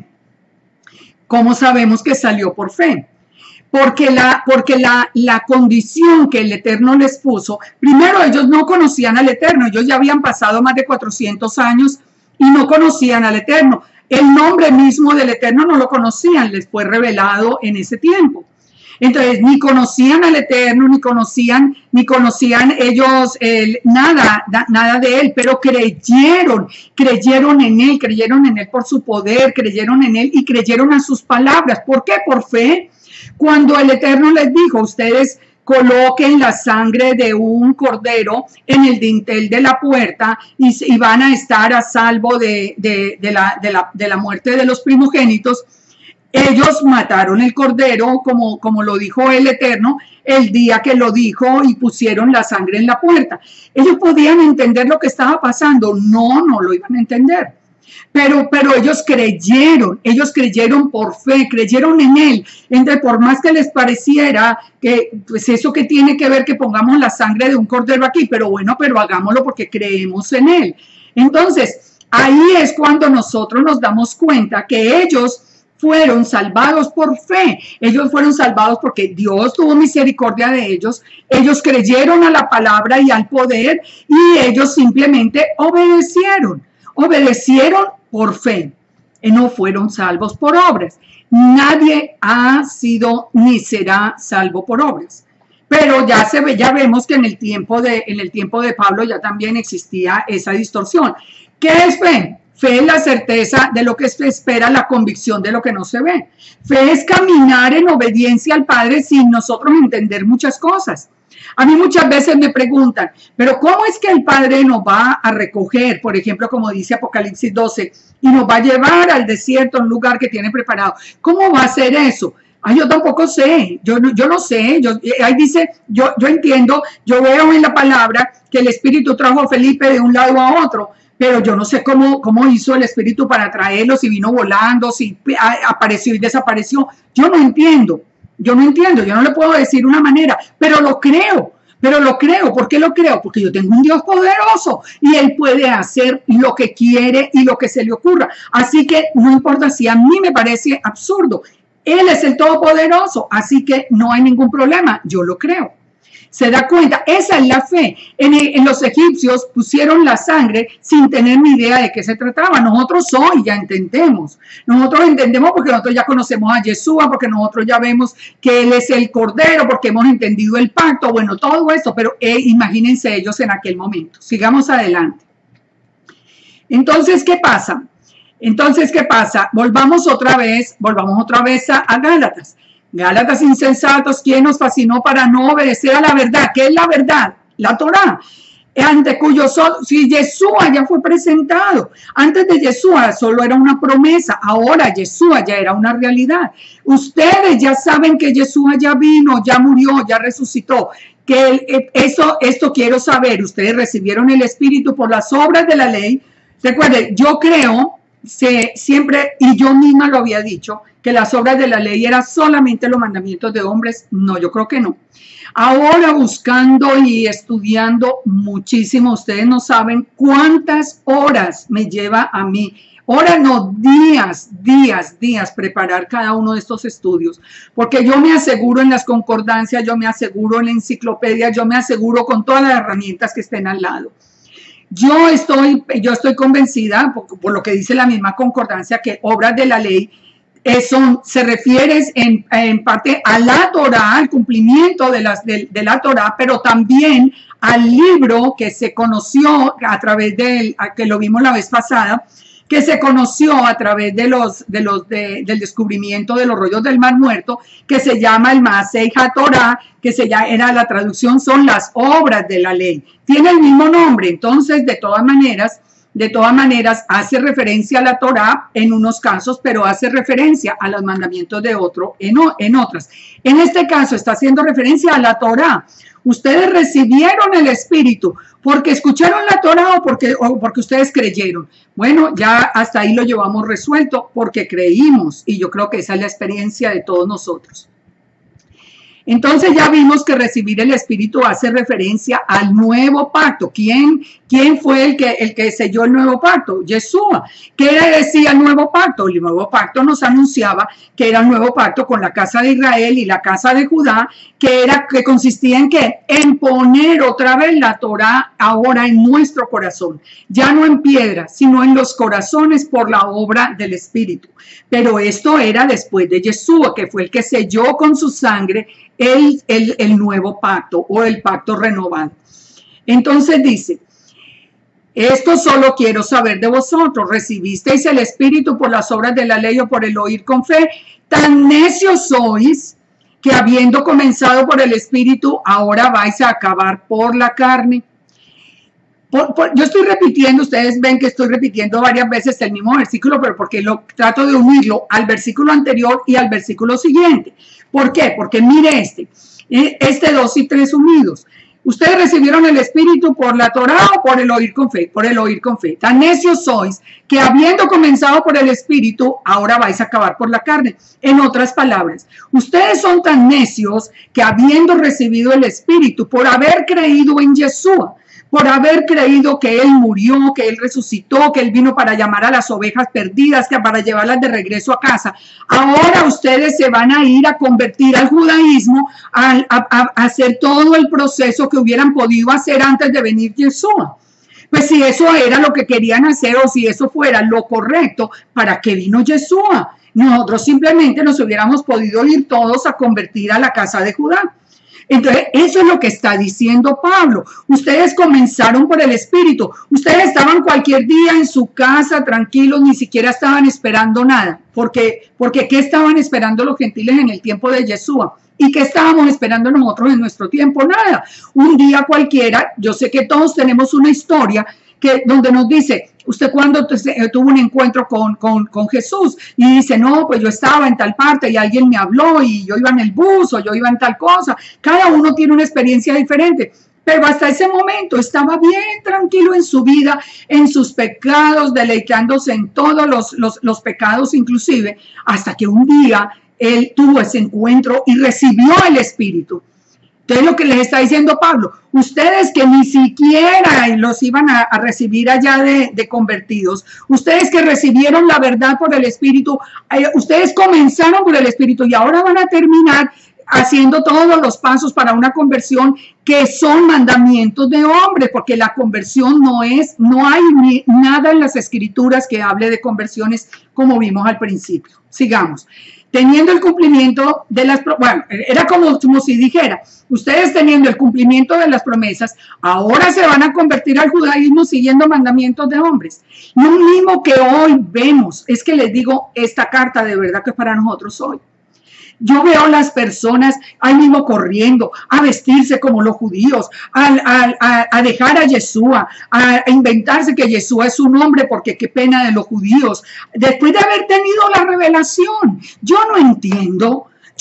Speaker 1: ¿Cómo sabemos que salió por fe? Porque la condición que el Eterno les puso, primero ellos no conocían al Eterno, ellos ya habían pasado más de 400 años y no conocían al Eterno. El nombre mismo del Eterno no lo conocían, les fue revelado en ese tiempo. Entonces, ni conocían al Eterno, ni conocían ellos nada de Él, pero creyeron en Él por su poder, creyeron en Él y creyeron a sus palabras. ¿Por qué? Por fe. Cuando el Eterno les dijo, ustedes coloquen la sangre de un cordero en el dintel de la puerta y van a estar a salvo de la muerte de los primogénitos. Ellos mataron el cordero, como lo dijo el Eterno, el día que lo dijo y pusieron la sangre en la puerta. Ellos podían entender lo que estaba pasando. No lo iban a entender. Pero ellos creyeron por fe, creyeron en Él. Entonces, por más que les pareciera que, pues eso que tiene que ver que pongamos la sangre de un cordero aquí, pero hagámoslo porque creemos en Él. Entonces, ahí es cuando nosotros nos damos cuenta que ellos fueron salvados por fe. Ellos fueron salvados porque Dios tuvo misericordia de ellos. Ellos creyeron a la palabra y al poder y ellos simplemente obedecieron por fe. No fueron salvos por obras. Nadie ha sido ni será salvo por obras. Pero ya vemos que en el tiempo de Pablo ya también existía esa distorsión. ¿Qué es fe? Fe es la certeza de lo que se espera, la convicción de lo que no se ve. Fe es caminar en obediencia al Padre sin nosotros entender muchas cosas. A mí muchas veces me preguntan, pero ¿cómo es que el Padre nos va a recoger? Por ejemplo, como dice Apocalipsis 12, y nos va a llevar al desierto, a un lugar que tiene preparado. ¿Cómo va a ser eso? Yo tampoco sé, yo no sé, ahí dice, yo entiendo, yo veo en la palabra que el Espíritu trajo a Felipe de un lado a otro, pero yo no sé cómo hizo el Espíritu para traerlo, si vino volando, si apareció y desapareció. Yo no entiendo, yo no le puedo decir una manera, pero lo creo. ¿Por qué lo creo? Porque yo tengo un Dios poderoso y Él puede hacer lo que quiere y lo que se le ocurra. Así que no importa si a mí me parece absurdo, Él es el Todopoderoso, así que no hay ningún problema, yo lo creo. ¿Se da cuenta? Esa es la fe. En los egipcios pusieron la sangre sin tener ni idea de qué se trataba. Nosotros hoy ya entendemos. Nosotros entendemos porque nosotros ya conocemos a Yeshua, porque nosotros ya vemos que Él es el Cordero, porque hemos entendido el pacto, bueno, todo eso, pero imagínense ellos en aquel momento. Sigamos adelante. Entonces, ¿qué pasa? Volvamos otra vez a Gálatas. Gálatas insensatos, ¿quién nos fascinó para no obedecer a la verdad? ¿Qué es la verdad? La Torá, ante cuyo si Yeshua ya fue presentado. Antes de Yeshua solo era una promesa, ahora Yeshua ya era una realidad. Ustedes ya saben que Yeshua ya vino, ya murió, ya resucitó. Esto quiero saber, ustedes recibieron el Espíritu por las obras de la ley. Recuerden, yo creo siempre, y yo misma lo había dicho, que las obras de la ley eran solamente los mandamientos de hombres. No, yo creo que no. Ahora buscando y estudiando muchísimo, ustedes no saben cuántas horas me lleva a mí, horas no, días preparar cada uno de estos estudios, porque yo me aseguro en las concordancias, yo me aseguro en la enciclopedia, yo me aseguro con todas las herramientas que estén al lado. Yo estoy convencida, por lo que dice la misma concordancia, que obras de la ley se refiere en parte a la Torá, al cumplimiento de la Torá, pero también al libro que se conoció a través que lo vimos la vez pasada, que se conoció a través del descubrimiento de los rollos del Mar Muerto, que se llama el Maasei HaTorah, que era la traducción, son las obras de la ley. Tiene el mismo nombre, entonces de todas maneras hace referencia a la Torá en unos casos, pero hace referencia a los mandamientos de otro en otras. En este caso está haciendo referencia a la Torá. Ustedes recibieron el Espíritu porque escucharon la Torá o porque ustedes creyeron. Bueno, ya hasta ahí lo llevamos resuelto porque creímos, y yo creo que esa es la experiencia de todos nosotros. Entonces ya vimos que recibir el Espíritu hace referencia al nuevo pacto. ¿Quién fue el que selló el nuevo pacto? Yeshua. ¿Qué decía el nuevo pacto? El nuevo pacto nos anunciaba que era el nuevo pacto con la casa de Israel y la casa de Judá, que consistía en ¿qué? En poner otra vez la Torá ahora en nuestro corazón. Ya no en piedra, sino en los corazones por la obra del Espíritu. Pero esto era después de Yeshua, que fue el que selló con su sangre el nuevo pacto o el pacto renovado. Entonces dice, esto solo quiero saber de vosotros, ¿recibisteis el Espíritu por las obras de la ley o por el oír con fe? Tan necios sois que habiendo comenzado por el Espíritu, ahora vais a acabar por la carne. Yo estoy repitiendo, ustedes ven que estoy repitiendo varias veces el mismo versículo, pero porque trato de unirlo al versículo anterior y al versículo siguiente. ¿Por qué? Porque mire este 2 y 3 unidos. Ustedes recibieron el Espíritu por la Torá o por el oír con fe, por el oír con fe. Tan necios sois que habiendo comenzado por el Espíritu, ahora vais a acabar por la carne. En otras palabras, ustedes son tan necios que habiendo recibido el Espíritu, por haber creído en Yeshua, por haber creído que Él murió, que Él resucitó, que Él vino para llamar a las ovejas perdidas, que para llevarlas de regreso a casa. Ahora ustedes se van a ir a convertir al judaísmo, a hacer todo el proceso que hubieran podido hacer antes de venir Yeshua. Pues si eso era lo que querían hacer o si eso fuera lo correcto, ¿para qué vino Yeshua? Nosotros simplemente nos hubiéramos podido ir todos a convertir a la casa de Judá. Entonces, eso es lo que está diciendo Pablo. Ustedes comenzaron por el Espíritu. Ustedes estaban cualquier día en su casa tranquilos, ni siquiera estaban esperando nada. Porque ¿qué estaban esperando los gentiles en el tiempo de Yeshua? ¿Y qué estábamos esperando nosotros en nuestro tiempo? Nada. Un día cualquiera, yo sé que todos tenemos una historia donde nos dice, ¿usted cuándo tuvo un encuentro con Jesús? Y dice, no, pues yo estaba en tal parte y alguien me habló y yo iba en el bus o yo iba en tal cosa. Cada uno tiene una experiencia diferente. Pero hasta ese momento estaba bien tranquilo en su vida, en sus pecados, deleitándose en todos los pecados inclusive, hasta que un día él tuvo ese encuentro y recibió el Espíritu. Entonces lo que les está diciendo Pablo, ustedes que ni siquiera los iban a recibir allá de convertidos, ustedes que recibieron la verdad por el Espíritu, ustedes comenzaron por el Espíritu y ahora van a terminar haciendo todos los pasos para una conversión que son mandamientos de hombres, porque la conversión no hay nada en las Escrituras que hable de conversiones como vimos al principio. Sigamos. Teniendo el cumplimiento de las promesas, bueno, era como si dijera, ustedes teniendo el cumplimiento de las promesas, ahora se van a convertir al judaísmo siguiendo mandamientos de hombres. Lo mismo que hoy vemos, es que les digo, esta carta de verdad que es para nosotros hoy. Yo veo las personas ahí mismo corriendo a vestirse como los judíos, a dejar a Yeshua, a inventarse que Yeshua es su nombre porque qué pena de los judíos. Después de haber tenido la revelación, yo no entiendo.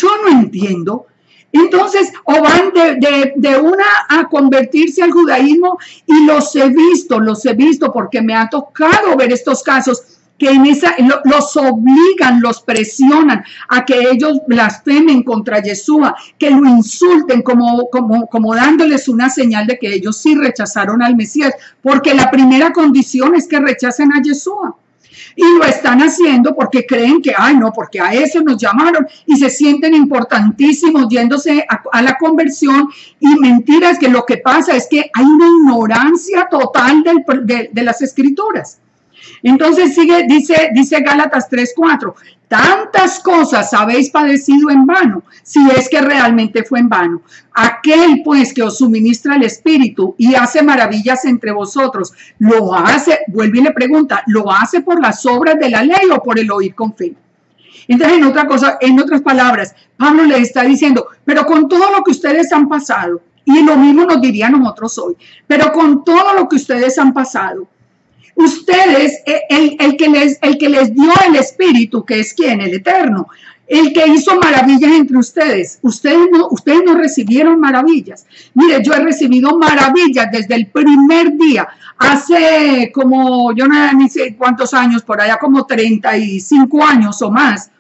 Speaker 1: Entonces, o van de una a convertirse al judaísmo y los he visto porque me ha tocado ver estos casos que los obligan, los presionan a que ellos blasfemen contra Yeshua, que lo insulten como dándoles una señal de que ellos sí rechazaron al Mesías, porque la primera condición es que rechacen a Yeshua. Y lo están haciendo porque creen que, porque a eso nos llamaron y se sienten importantísimos yéndose a la conversión. Y mentiras, que lo que pasa es que hay una ignorancia total de las Escrituras. Entonces dice Gálatas 3:4, tantas cosas habéis padecido en vano, si es que realmente fue en vano. Aquel pues que os suministra el Espíritu y hace maravillas entre vosotros, lo hace, vuelve y le pregunta, ¿lo hace por las obras de la ley o por el oír con fe? Entonces, en otras palabras, Pablo le está diciendo, pero con todo lo que ustedes han pasado, y lo mismo nos diría nosotros hoy, pero con todo lo que ustedes han pasado, ustedes, el que les dio el Espíritu, que es ¿quién? El Eterno, el que hizo maravillas entre ustedes. Ustedes no recibieron maravillas. Mire, yo he recibido maravillas desde el primer día, hace como, yo no ni sé cuántos años, por allá como 35 años o más,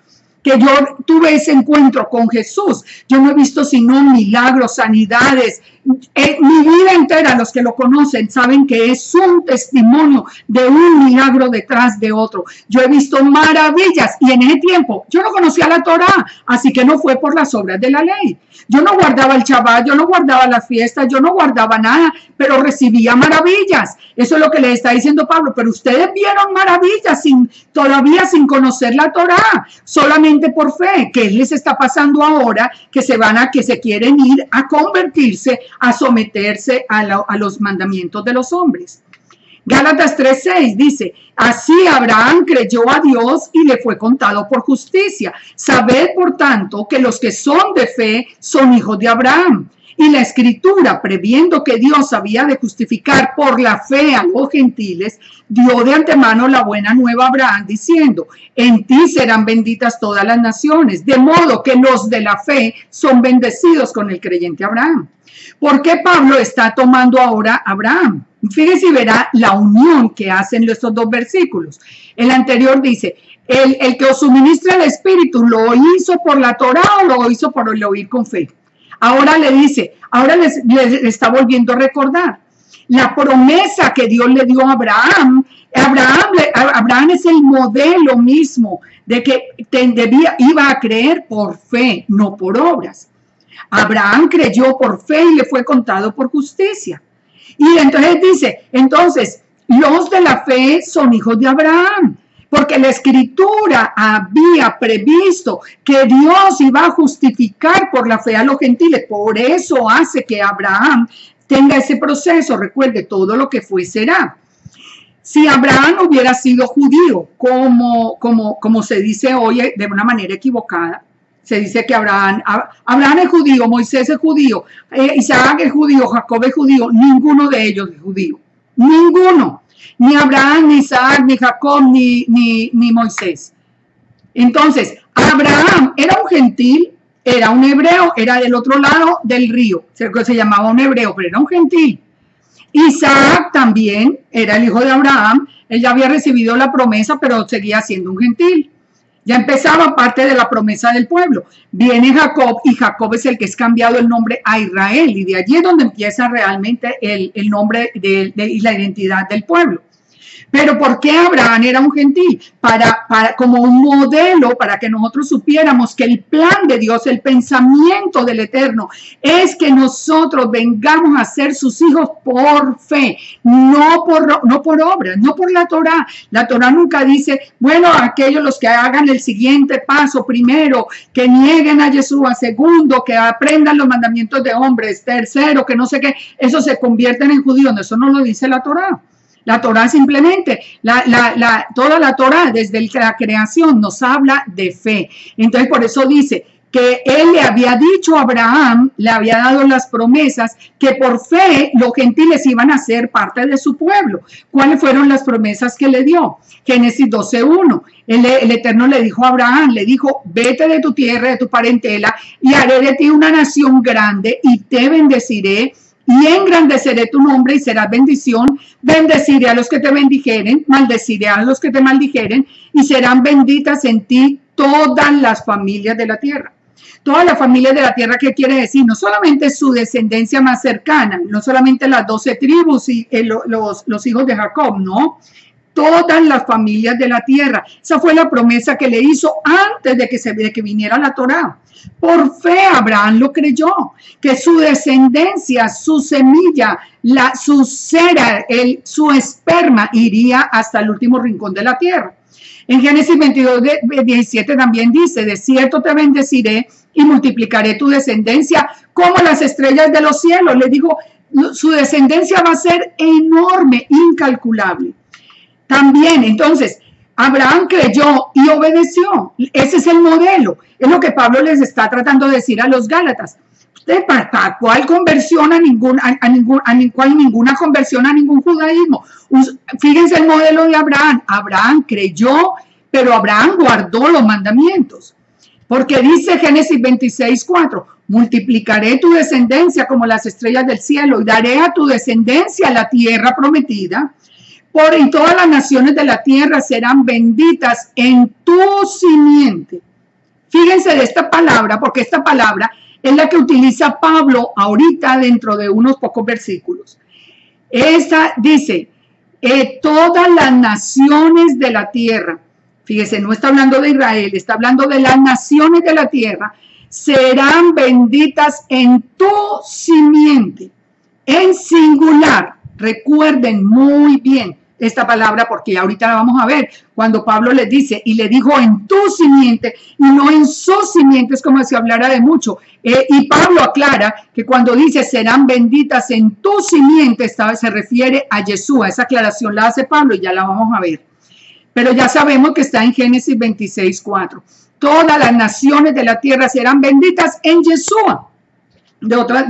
Speaker 1: que yo tuve ese encuentro con Jesús. Yo no he visto sino milagros, sanidades. Mi vida entera, los que lo conocen saben que es un testimonio de un milagro detrás de otro. Yo he visto maravillas y en ese tiempo yo no conocía la Torá, así que no fue por las obras de la ley. Yo no guardaba el Shabbat, yo no guardaba las fiestas, yo no guardaba nada, pero recibía maravillas. Eso es lo que le está diciendo Pablo. Pero ustedes vieron maravillas todavía sin conocer la Torá, solamente por fe. ¿Qué les está pasando ahora? Que se quieren ir a convertirse, a someterse a los mandamientos de los hombres. Gálatas 3:6 dice, así Abraham creyó a Dios y le fue contado por justicia. Sabed, por tanto, que los que son de fe son hijos de Abraham. Y la Escritura, previendo que Dios había de justificar por la fe a los gentiles, dio de antemano la buena nueva a Abraham, diciendo, en ti serán benditas todas las naciones, de modo que los de la fe son bendecidos con el creyente Abraham. ¿Por qué Pablo está tomando ahora a Abraham? Fíjese y verá la unión que hacen estos dos versículos. El anterior dice, el que os suministra el Espíritu, ¿lo hizo por la Torá o lo hizo por el oír con fe? Ahora le dice, ahora les está volviendo a recordar la promesa que Dios le dio a Abraham. Abraham es el modelo mismo de que iba a creer por fe, no por obras. Abraham creyó por fe y le fue contado por justicia. Y entonces dice, los de la fe son hijos de Abraham, porque la Escritura había previsto que Dios iba a justificar por la fe a los gentiles. Por eso hace que Abraham tenga ese proceso. Recuerde, todo lo que fue será. Si Abraham hubiera sido judío, como se dice hoy de una manera equivocada, se dice que Abraham es judío, Moisés es judío, Isaac es judío, Jacob es judío. Ninguno de ellos es judío. Ninguno. Ni Abraham, ni Isaac, ni Jacob, ni Moisés. Entonces, Abraham era un gentil, era un hebreo, era del otro lado del río. Se llamaba un hebreo, pero era un gentil. Isaac también era el hijo de Abraham. Él ya había recibido la promesa, pero seguía siendo un gentil. Ya empezaba parte de la promesa del pueblo. Viene Jacob y Jacob es el que es cambiado el nombre a Israel. Y de allí es donde empieza realmente el nombre y la identidad del pueblo. Pero ¿por qué Abraham era un gentil? Como un modelo para que nosotros supiéramos que el plan de Dios, el pensamiento del Eterno, es que nosotros vengamos a ser sus hijos por fe, no por obras, no por la Torá. La Torá nunca dice, bueno, aquellos los que hagan el siguiente paso, primero, que nieguen a Yeshua, segundo, que aprendan los mandamientos de hombres, tercero, que no sé qué, eso se convierten en judíos. No, eso no lo dice la Torá. La Torá simplemente, toda la Torá desde la creación nos habla de fe. Entonces por eso dice que él le había dicho a Abraham, le había dado las promesas que por fe los gentiles iban a ser parte de su pueblo. ¿Cuáles fueron las promesas que le dio? Génesis 12:1. El Eterno le dijo a Abraham, le dijo, vete de tu tierra, de tu parentela y haré de ti una nación grande y te bendeciré. Y engrandeceré tu nombre y serás bendición. Bendeciré a los que te bendijeren, maldeciré a los que te maldijeren, y serán benditas en ti todas las familias de la tierra. Todas las familias de la tierra, ¿qué quiere decir? No solamente su descendencia más cercana, no solamente las 12 tribus y los hijos de Jacob, no. Todas las familias de la tierra. Esa fue la promesa que le hizo antes de que viniera la Torá. Por fe Abraham lo creyó, que su descendencia, su semilla, su cera, su esperma iría hasta el último rincón de la tierra. En Génesis 22:17 también dice, de cierto te bendeciré y multiplicaré tu descendencia como las estrellas de los cielos. Le digo, su descendencia va a ser enorme, incalculable. También, entonces, Abraham creyó y obedeció. Ese es el modelo. Es lo que Pablo les está tratando de decir a los Gálatas. ¿Para cuál conversión ninguna conversión a ningún judaísmo? Fíjense el modelo de Abraham. Abraham creyó, pero Abraham guardó los mandamientos. Porque dice Génesis 26:4, multiplicaré tu descendencia como las estrellas del cielo y daré a tu descendencia la tierra prometida. Y todas las naciones de la tierra serán benditas en tu simiente. Fíjense de esta palabra, porque esta palabra es la que utiliza Pablo ahorita dentro de unos pocos versículos. Esta dice, todas las naciones de la tierra, fíjese, no está hablando de Israel, está hablando de las naciones de la tierra, serán benditas en tu simiente, en singular. Recuerden muy bien esta palabra porque ahorita la vamos a ver, cuando Pablo les dice, y le dijo en tu simiente, y no en su simiente, es como si hablara de mucho. Y Pablo aclara que cuando dice serán benditas en tu simiente, se refiere a Yeshua. Esa aclaración la hace Pablo y ya la vamos a ver. Pero ya sabemos que está en Génesis 26:4. Todas las naciones de la tierra serán benditas en Yeshua. De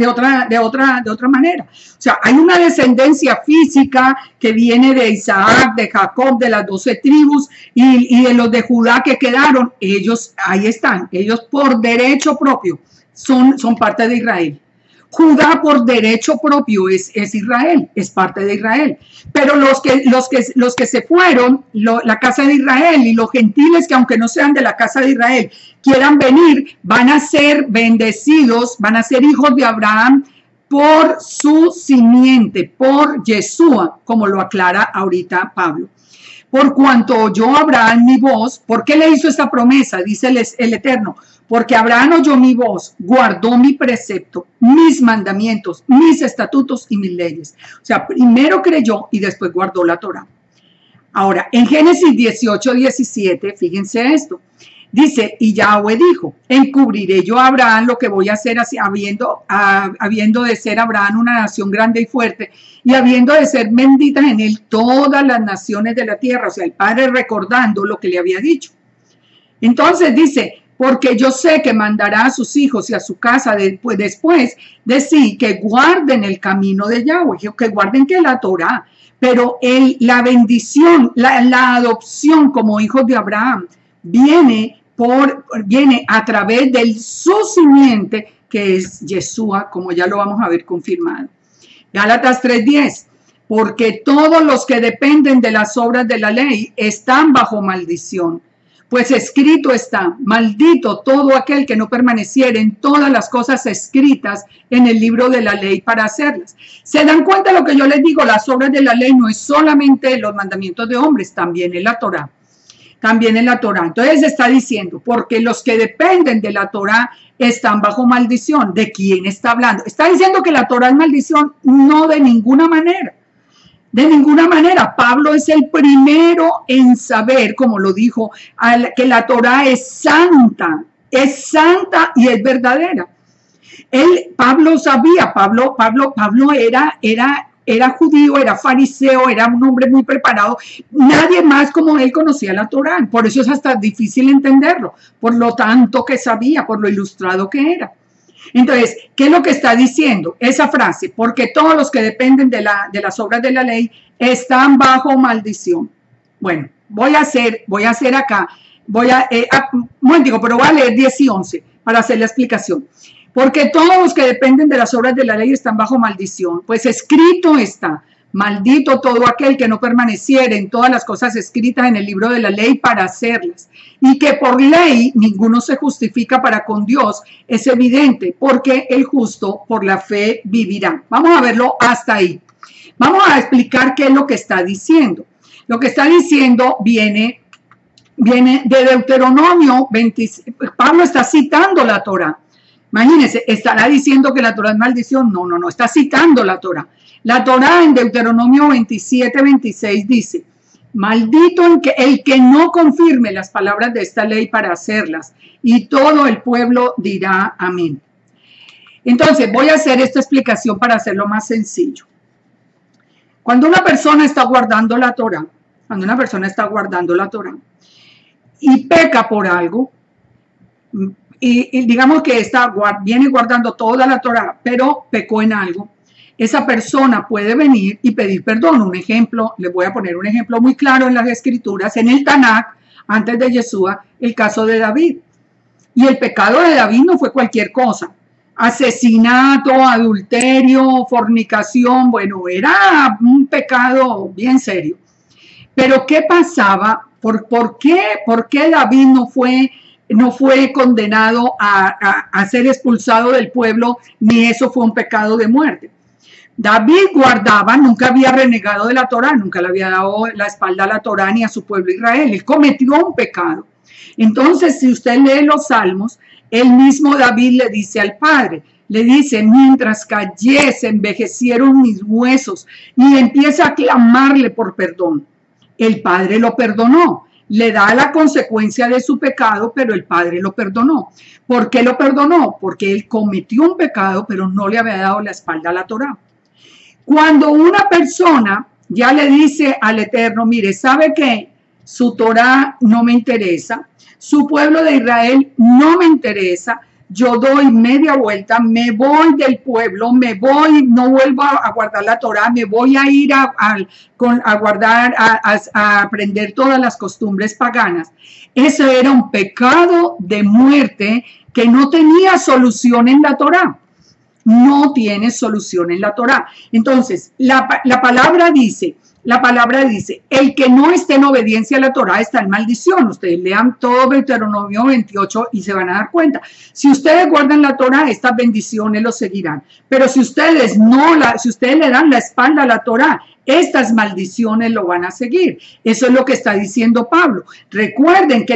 Speaker 1: otra manera. O sea, hay una descendencia física que viene de Isaac, de Jacob, de las 12 tribus y de los de Judá que quedaron. Ellos, ahí están, ellos por derecho propio son parte de Israel. Judá por derecho propio es Israel, es parte de Israel. Pero los que se fueron, la casa de Israel y los gentiles que aunque no sean de la casa de Israel, quieran venir, van a ser bendecidos, van a ser hijos de Abraham por su simiente, por Yeshua, como lo aclara ahorita Pablo. Por cuanto oyó Abraham mi voz, ¿por qué le hizo esta promesa? Dice el Eterno. Porque Abraham oyó mi voz, guardó mi precepto, mis mandamientos, mis estatutos y mis leyes. O sea, primero creyó y después guardó la Torá. Ahora, en Génesis 18:17, fíjense esto. Dice, y Yahweh dijo, encubriré yo a Abraham lo que voy a hacer, habiendo de ser Abraham una nación grande y fuerte, y habiendo de ser benditas en él todas las naciones de la tierra. O sea, el Padre recordando lo que le había dicho. Entonces dice, porque yo sé que mandará a sus hijos y a su casa después de sí, que guarden el camino de Yahweh, que guarden que la Torá, pero la bendición, la adopción como hijos de Abraham viene a través del su simiente, que es Yeshua, como ya lo vamos a ver confirmado. Gálatas 3:10, porque todos los que dependen de las obras de la ley están bajo maldición. Pues escrito está, maldito todo aquel que no permaneciera en todas las cosas escritas en el libro de la ley para hacerlas. ¿Se dan cuenta de lo que yo les digo? Las obras de la ley no es solamente los mandamientos de hombres, también es la Torá. También es la Torá. Entonces está diciendo, porque los que dependen de la Torá están bajo maldición. ¿De quién está hablando? Está diciendo que la Torá es maldición. No, de ninguna manera. De ninguna manera. Pablo es el primero en saber, como lo dijo, que la Torá es santa y es verdadera. Pablo sabía, Pablo era judío, era fariseo, era un hombre muy preparado. Nadie más como él conocía la Torá. Por eso es hasta difícil entenderlo, por lo tanto que sabía, por lo ilustrado que era. Entonces, ¿qué es lo que está diciendo esa frase? Porque todos los que dependen de las obras de la ley están bajo maldición. Bueno, voy a hacer acá, pero voy a leer 10 y 11 para hacer la explicación. Porque todos los que dependen de las obras de la ley están bajo maldición. Pues escrito está, maldito todo aquel que no permaneciere en todas las cosas escritas en el libro de la ley para hacerlas. Y que por ley ninguno se justifica para con Dios, es evidente, porque el justo por la fe vivirá. Vamos a verlo hasta ahí. Vamos a explicar qué es lo que está diciendo. Lo que está diciendo viene de Deuteronomio 26. Pablo está citando la Torá. Imagínense, ¿estará diciendo que la Torá es maldición? No, está citando la Torá. La Torá en Deuteronomio 27:26 dice, maldito el que no confirme las palabras de esta ley para hacerlas, y todo el pueblo dirá amén. Entonces, voy a hacer esta explicación para hacerlo más sencillo. Cuando una persona está guardando la Torá, y peca por algo, y digamos que viene guardando toda la Torá, pero pecó en algo, esa persona puede venir y pedir perdón. Un ejemplo, les voy a poner un ejemplo muy claro en las Escrituras, en el Tanaj, antes de Yeshua, el caso de David. Y el pecado de David no fue cualquier cosa. Asesinato, adulterio, fornicación, bueno, era un pecado bien serio. Pero ¿qué pasaba? ¿Por qué David no fue no fue condenado a ser expulsado del pueblo, ni eso fue un pecado de muerte. David guardaba, nunca había renegado de la Torá, nunca le había dado la espalda a la Torá ni a su pueblo Israel. Él cometió un pecado. Entonces, si usted lee los Salmos, el mismo David le dice al Padre, le dice, mientras callé, se envejecieron mis huesos, y empieza a clamarle por perdón. El Padre lo perdonó, le da la consecuencia de su pecado, pero el Padre lo perdonó. ¿Por qué lo perdonó? Porque él cometió un pecado, pero no le había dado la espalda a la Torá. Cuando una persona ya le dice al Eterno, mire, ¿sabe qué? Su Torá no me interesa, su pueblo de Israel no me interesa, yo doy media vuelta, me voy del pueblo, me voy, no vuelvo a guardar la Torá, me voy a ir a aprender todas las costumbres paganas. Eso era un pecado de muerte que no tenía solución en la Torá. No tiene solución en la Torá. Entonces, la palabra dice, el que no esté en obediencia a la Torá está en maldición. Ustedes lean todo Deuteronomio 28 y se van a dar cuenta. Si ustedes guardan la Torá, estas bendiciones los seguirán. Pero si ustedes le dan la espalda a la Torá, estas maldiciones lo van a seguir. Eso es lo que está diciendo Pablo. Recuerden que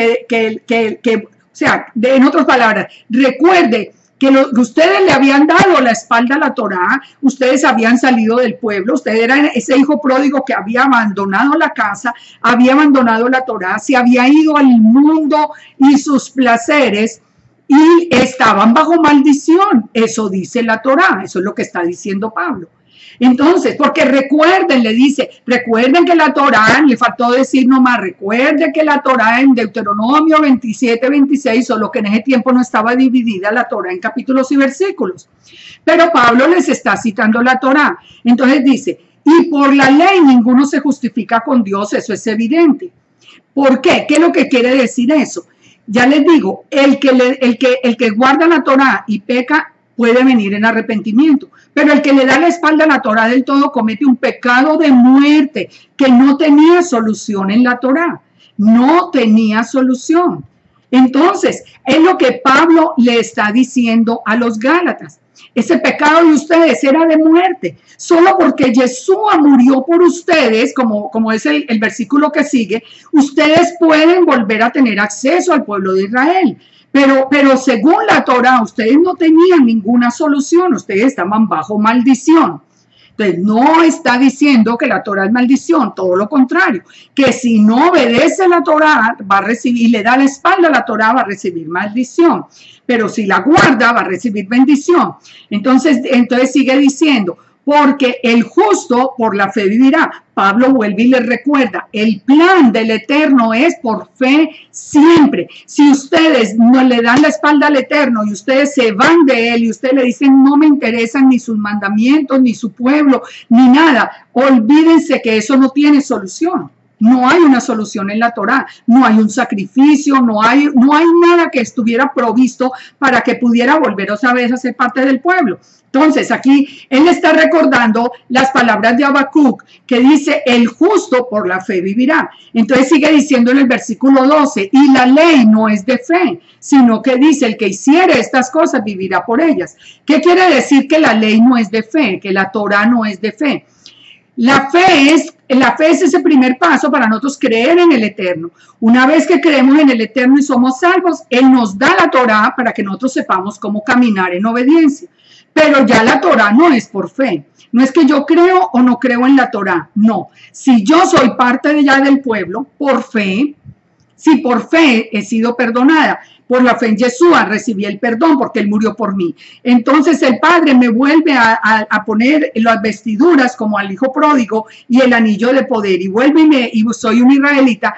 Speaker 1: en otras palabras, recuerde que ustedes le habían dado la espalda a la Torá, ustedes habían salido del pueblo, ustedes eran ese hijo pródigo que había abandonado la casa, había abandonado la Torá, se había ido al mundo y sus placeres y estaban bajo maldición. Eso dice la Torá, eso es lo que está diciendo Pablo. Entonces, porque recuerden, le dice, recuerden que la Torá, le faltó decir nomás, recuerden que la Torá en Deuteronomio 27, 26, solo que en ese tiempo no estaba dividida la Torá en capítulos y versículos. Pero Pablo les está citando la Torá. Entonces dice, y por la ley ninguno se justifica con Dios, eso es evidente. ¿Por qué? ¿Qué es lo que quiere decir eso? Ya les digo, el que guarda la Torá y peca puede venir en arrepentimiento, pero el que le da la espalda a la Torá del todo comete un pecado de muerte que no tenía solución en la Torá, no tenía solución. Entonces, es lo que Pablo le está diciendo a los Gálatas. Ese pecado de ustedes era de muerte, solo porque Yeshua murió por ustedes, como es el versículo que sigue, ustedes pueden volver a tener acceso al pueblo de Israel. Pero según la Torá, ustedes no tenían ninguna solución, ustedes estaban bajo maldición. Entonces, no está diciendo que la Torá es maldición, todo lo contrario, que si no obedece la Torá, va a recibir, y le da la espalda a la Torá, va a recibir maldición. Pero si la guarda, va a recibir bendición. Entonces sigue diciendo, porque el justo por la fe vivirá. Pablo vuelve y le recuerda, el plan del Eterno es por fe siempre. Si ustedes no le dan la espalda al Eterno y ustedes se van de él y ustedes le dicen no me interesan ni sus mandamientos, ni su pueblo, ni nada, olvídense que eso no tiene solución. No hay una solución en la Torá, no hay un sacrificio, no hay nada que estuviera provisto para que pudiera volver otra vez a ser parte del pueblo. Entonces aquí él está recordando las palabras de Habacuc que dice el justo por la fe vivirá. Entonces sigue diciendo en el versículo 12 y la ley no es de fe, sino que dice el que hiciere estas cosas vivirá por ellas. ¿Qué quiere decir que la ley no es de fe, que la Torá no es de fe? La fe es ese primer paso para nosotros creer en el Eterno. Una vez que creemos en el Eterno y somos salvos, Él nos da la Torá para que nosotros sepamos cómo caminar en obediencia. Pero ya la Torá no es por fe. No es que yo creo o no creo en la Torá. No. Si yo soy parte de ya del pueblo, por fe, si por fe he sido perdonada, por la fe en Yeshua recibí el perdón porque Él murió por mí. Entonces el Padre me vuelve a poner las vestiduras como al hijo pródigo y el anillo de poder y vuelve y soy un israelita.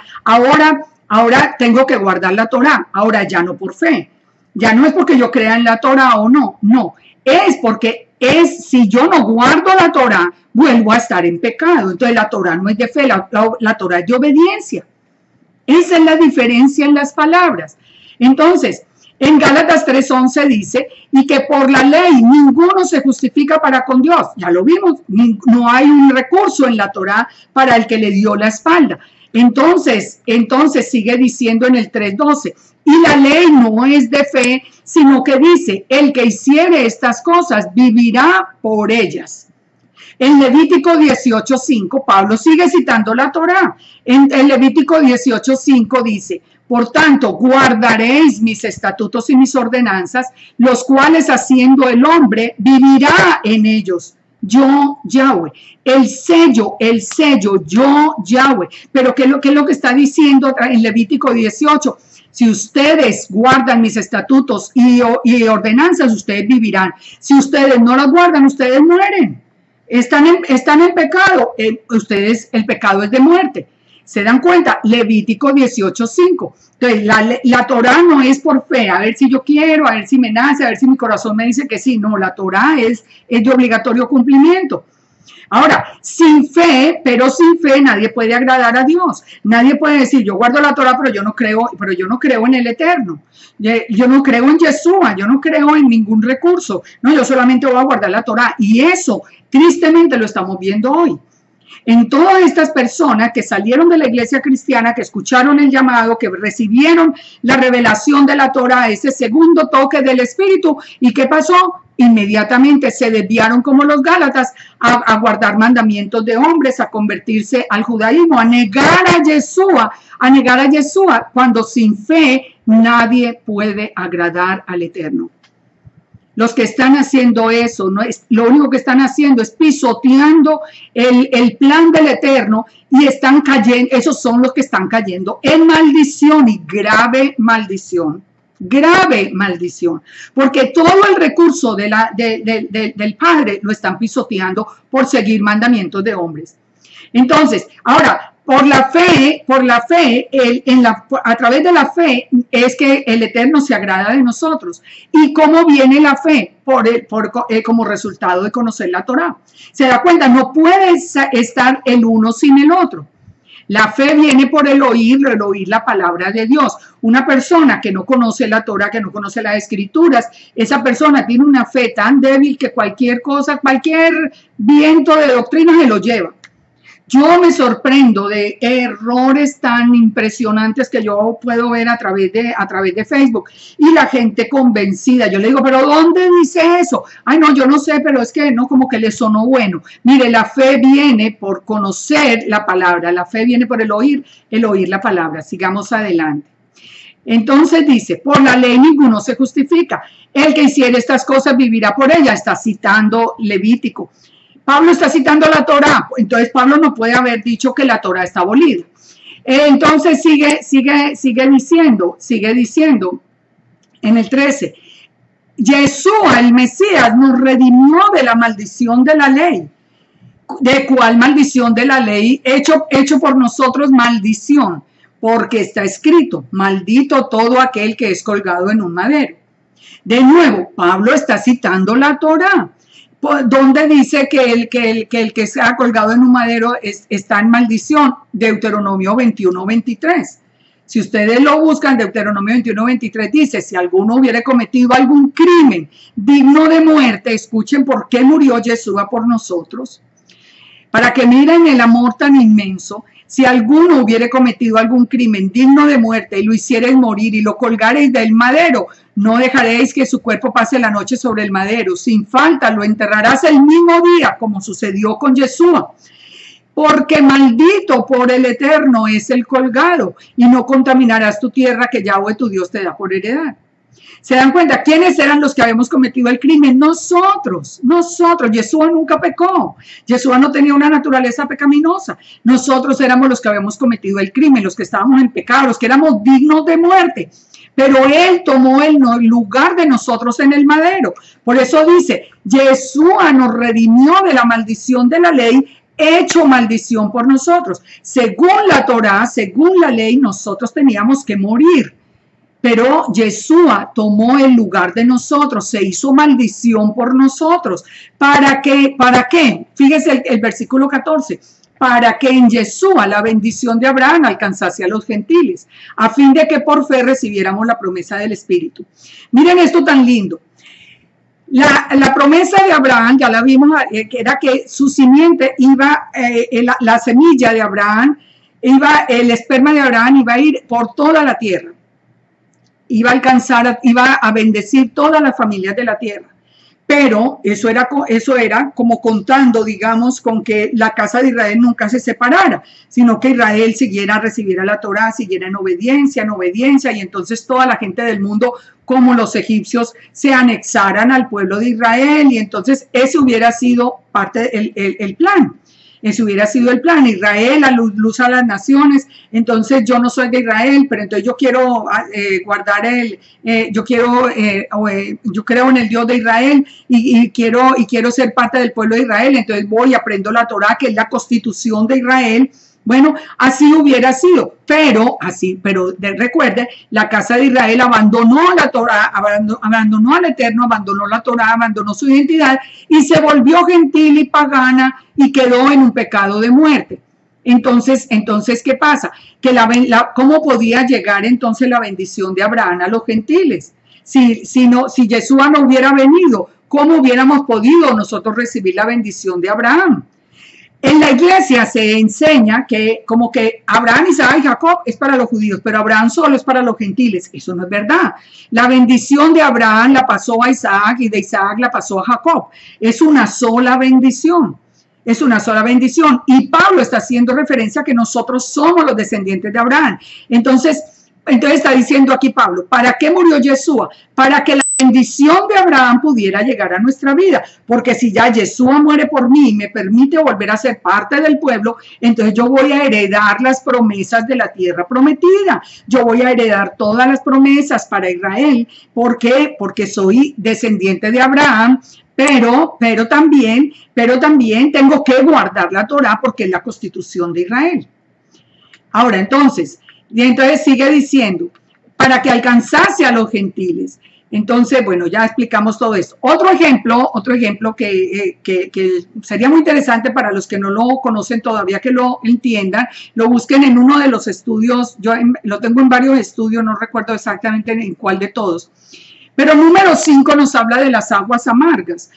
Speaker 1: Ahora tengo que guardar la Torá. Ahora ya no por fe. Ya no es porque yo crea en la Torá o no. No. Es porque si yo no guardo la Torá, vuelvo a estar en pecado. Entonces la Torá no es de fe, la Torá es de obediencia. Esa es la diferencia en las palabras. Entonces, en Gálatas 3:11 dice, y que por la ley ninguno se justifica para con Dios. Ya lo vimos, no hay un recurso en la Torá para el que le dio la espalda. Entonces sigue diciendo en el 3:12, y la ley no es de fe, sino que dice, el que hiciere estas cosas vivirá por ellas. En Levítico 18:5, Pablo sigue citando la Torá. En Levítico 18:5 dice, por tanto, guardaréis mis estatutos y mis ordenanzas, los cuales haciendo el hombre vivirá en ellos. Yo, Yahweh. El sello, yo, Yahweh. Pero ¿qué es lo que está diciendo en Levítico 18? Si ustedes guardan mis estatutos y ordenanzas, ustedes vivirán. Si ustedes no las guardan, ustedes mueren. Están en pecado. Ustedes, el pecado es de muerte. ¿Se dan cuenta? Levítico 18:5. Entonces, la Torá no es por fe, a ver si yo quiero, a ver si me nace, a ver si mi corazón me dice que sí. No, la Torá es de obligatorio cumplimiento. Ahora, sin fe nadie puede agradar a Dios. Nadie puede decir, yo guardo la Torá, pero yo no creo en el Eterno. Yo no creo en Yeshua, yo no creo en ningún recurso. No, yo solamente voy a guardar la Torá. Y eso, tristemente, lo estamos viendo hoy. En todas estas personas que salieron de la iglesia cristiana, que escucharon el llamado, que recibieron la revelación de la Torá, ese segundo toque del Espíritu, ¿y qué pasó? Inmediatamente se desviaron como los Gálatas a guardar mandamientos de hombres, a convertirse al judaísmo, a negar a Yeshua, cuando sin fe nadie puede agradar al Eterno. Los que están haciendo eso, lo único que están haciendo es pisoteando el plan del Eterno y están cayendo, esos son los que están cayendo en maldición y grave maldición, porque todo el recurso del Padre lo están pisoteando por seguir mandamientos de hombres. Entonces, ahora, por la fe, a través de la fe es que el Eterno se agrada de nosotros. ¿Y cómo viene la fe? Como resultado de conocer la Torá. ¿Se da cuenta? No puede estar el uno sin el otro. La fe viene por el oír la palabra de Dios. Una persona que no conoce la Torá, que no conoce las Escrituras, esa persona tiene una fe tan débil que cualquier cosa, cualquier viento de doctrina se lo lleva. Yo me sorprendo de errores tan impresionantes que yo puedo ver a través de Facebook y la gente convencida. Yo le digo, pero ¿dónde dice eso? Ay, no, yo no sé, pero es que no, como que le sonó bueno. Mire, la fe viene por conocer la palabra, la fe viene por el oír la palabra. Sigamos adelante. Entonces dice, por la ley ninguno se justifica. El que hiciere estas cosas vivirá por ella. Está citando Levítico. Pablo está citando la Torá, entonces Pablo no puede haber dicho que la Torá está abolida. Entonces sigue diciendo en el 13, Yeshua, el Mesías, nos redimió de la maldición de la ley. ¿De cuál maldición de la ley? Hecho por nosotros maldición, porque está escrito, maldito todo aquel que es colgado en un madero. De nuevo, Pablo está citando la Torá, donde dice que el que sea colgado en un madero está en maldición. Deuteronomio 21:23. Si ustedes lo buscan, Deuteronomio 21:23 dice, si alguno hubiera cometido algún crimen digno de muerte, escuchen por qué murió Yeshua por nosotros, para que miren el amor tan inmenso. Si alguno hubiera cometido algún crimen digno de muerte y lo hicierais morir y lo colgareis del madero, no dejaréis que su cuerpo pase la noche sobre el madero. Sin falta lo enterrarás el mismo día, como sucedió con Yeshua. Porque maldito por el Eterno es el colgado, y no contaminarás tu tierra que Yahweh tu Dios te da por heredad. ¿Se dan cuenta? ¿Quiénes eran los que habíamos cometido el crimen? Nosotros. Yeshua nunca pecó. Yeshua no tenía una naturaleza pecaminosa. Nosotros éramos los que habíamos cometido el crimen, los que estábamos en pecado, los que éramos dignos de muerte. Pero Él tomó el lugar de nosotros en el madero. Por eso dice, Yeshua nos redimió de la maldición de la ley, hecho maldición por nosotros. Según la Torá, según la ley, nosotros teníamos que morir. Pero Yeshua tomó el lugar de nosotros, se hizo maldición por nosotros. ¿Para qué? ¿Para qué? Fíjese el versículo 14. Para que en Yeshua la bendición de Abraham alcanzase a los gentiles, a fin de que por fe recibiéramos la promesa del Espíritu. Miren esto tan lindo. La promesa de Abraham, ya la vimos, que era que su simiente iba, la semilla de Abraham el esperma de Abraham iba a ir por toda la tierra, iba a alcanzar, iba a bendecir todas las familias de la tierra. Pero eso era como contando, digamos, con que la casa de Israel nunca se separara, sino que Israel recibiera la Torá, siguiera en obediencia, y entonces toda la gente del mundo, como los egipcios, se anexaran al pueblo de Israel, y entonces ese hubiera sido parte del plan. Ese hubiera sido el plan, Israel, la luz a las naciones. Entonces yo no soy de Israel, pero entonces yo quiero guardar yo creo en el Dios de Israel y quiero ser parte del pueblo de Israel. Entonces voy y aprendo la Torá, que es la constitución de Israel. Bueno, así hubiera sido, pero recuerde, la casa de Israel abandonó la Torá, abandonó al Eterno, abandonó la Torá, abandonó su identidad y se volvió gentil y pagana y quedó en un pecado de muerte. Entonces, ¿qué pasa? ¿Cómo podía llegar entonces la bendición de Abraham a los gentiles? Si Yeshua no hubiera venido, ¿cómo hubiéramos podido nosotros recibir la bendición de Abraham? En la iglesia se enseña que como que Abraham, Isaac y Jacob es para los judíos, pero Abraham solo es para los gentiles. Eso no es verdad. La bendición de Abraham la pasó a Isaac y de Isaac la pasó a Jacob. Es una sola bendición. Es una sola bendición. Y Pablo está haciendo referencia a que nosotros somos los descendientes de Abraham. Entonces está diciendo aquí Pablo, ¿para qué murió Yeshua? Para que la bendición de Abraham pudiera llegar a nuestra vida, porque si ya Yeshua muere por mí y me permite volver a ser parte del pueblo, entonces yo voy a heredar las promesas de la tierra prometida, yo voy a heredar todas las promesas para Israel. ¿Por qué? Porque soy descendiente de Abraham, pero también tengo que guardar la Torá porque es la constitución de Israel. Ahora, entonces sigue diciendo, para que alcanzase a los gentiles. Entonces, bueno, ya explicamos todo esto. Otro ejemplo que sería muy interesante para los que no lo conocen todavía, que lo entiendan, lo busquen en uno de los estudios. Yo lo tengo en varios estudios, no recuerdo exactamente en cuál de todos. Pero número 5 nos habla de las aguas amargas.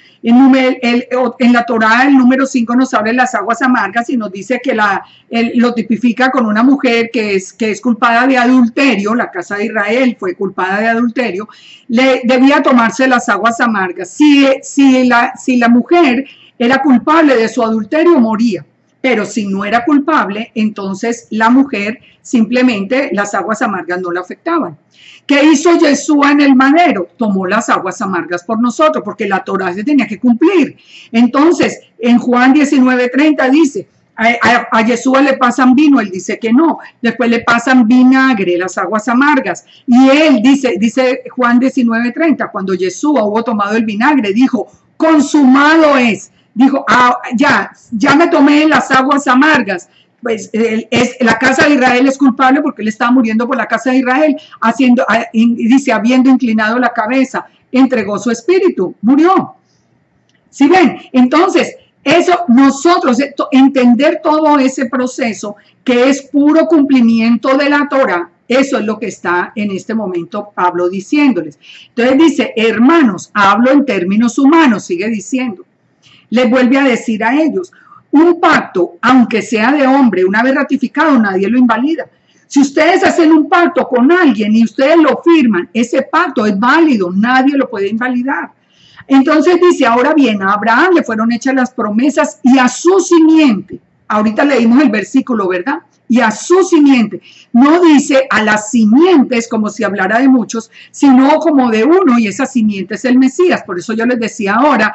Speaker 1: En la Torá el número 5 nos habla de las aguas amargas y nos dice que lo tipifica con una mujer que es culpada de adulterio. La casa de Israel fue culpada de adulterio. Debía tomarse las aguas amargas. Si la mujer era culpable de su adulterio, moría. Pero si no era culpable, entonces la mujer simplemente las aguas amargas no la afectaban. ¿Qué hizo Yeshua en el madero? Tomó las aguas amargas por nosotros, porque la Torá se tenía que cumplir. Entonces, en Juan 19:30 dice, a Yeshua le pasan vino, él dice que no. Después le pasan vinagre, las aguas amargas. Y él dice Juan 19:30, cuando Yeshua hubo tomado el vinagre, dijo, consumado es. Dijo, ya me tomé las aguas amargas. Pues la casa de Israel es culpable porque él estaba muriendo por la casa de Israel, dice, habiendo inclinado la cabeza, entregó su espíritu, murió. ¿Sí ven? Entonces, nosotros entender todo ese proceso que es puro cumplimiento de la Torá, eso es lo que está en este momento Pablo diciéndoles. Entonces dice, hermanos, hablo en términos humanos, sigue diciendo. Les vuelve a decir a ellos, un pacto, aunque sea de hombre, una vez ratificado, nadie lo invalida. Si ustedes hacen un pacto con alguien y ustedes lo firman, ese pacto es válido, nadie lo puede invalidar. Entonces dice, ahora bien, a Abraham le fueron hechas las promesas y a su simiente. Ahorita leímos el versículo, ¿verdad? Y a su simiente. No dice a las simientes como si hablara de muchos, sino como de uno, y esa simiente es el Mesías. Por eso yo les decía ahora,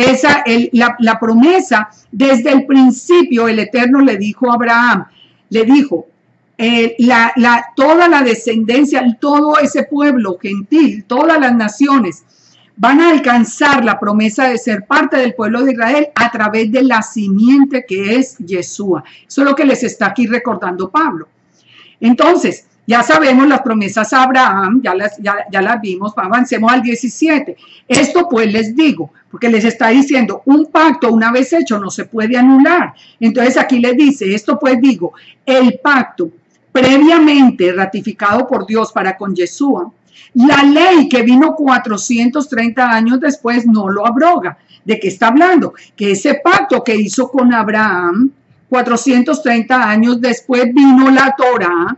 Speaker 1: la promesa, desde el principio el Eterno le dijo a Abraham, le dijo, toda la descendencia, todo ese pueblo gentil, todas las naciones van a alcanzar la promesa de ser parte del pueblo de Israel a través de la simiente que es Yeshua. Eso es lo que les está aquí recordando Pablo. Entonces, ya sabemos las promesas a Abraham, ya las vimos, avancemos al 17. Esto pues les digo, porque les está diciendo, un pacto una vez hecho no se puede anular. Entonces aquí les dice, esto pues digo, el pacto previamente ratificado por Dios para con Yeshua, la ley que vino 430 años después no lo abroga. ¿De qué está hablando? Que ese pacto que hizo con Abraham, 430 años después vino la Torá,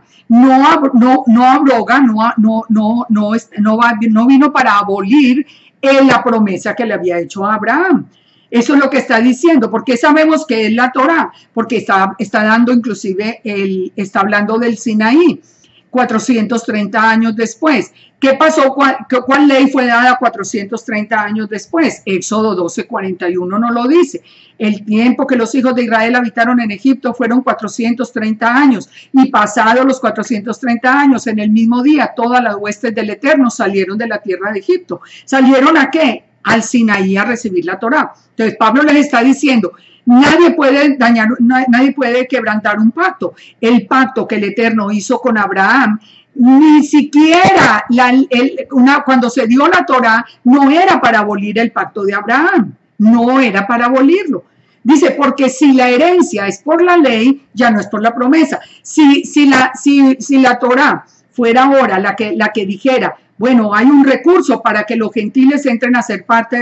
Speaker 1: no vino para abolir la promesa que le había hecho a Abraham. Eso es lo que está diciendo. ¿Por qué sabemos que es la Torá? Porque está dando inclusive, está hablando del Sinaí, 430 años después. ¿Qué pasó? ¿Cuál ley fue dada 430 años después? Éxodo 12:41 no lo dice. El tiempo que los hijos de Israel habitaron en Egipto fueron 430 años, y pasados los 430 años, en el mismo día, todas las huestes del Eterno salieron de la tierra de Egipto. ¿Salieron a qué? Al Sinaí, a recibir la Torá. Entonces Pablo les está diciendo, nadie puede quebrantar un pacto. El pacto que el Eterno hizo con Abraham, ni siquiera cuando se dio la Torá, no era para abolir el pacto de Abraham, no era para abolirlo. Dice, porque si la herencia es por la ley, ya no es por la promesa. Si la Torá fuera ahora la que dijera, bueno, hay un recurso para que los gentiles entren a ser parte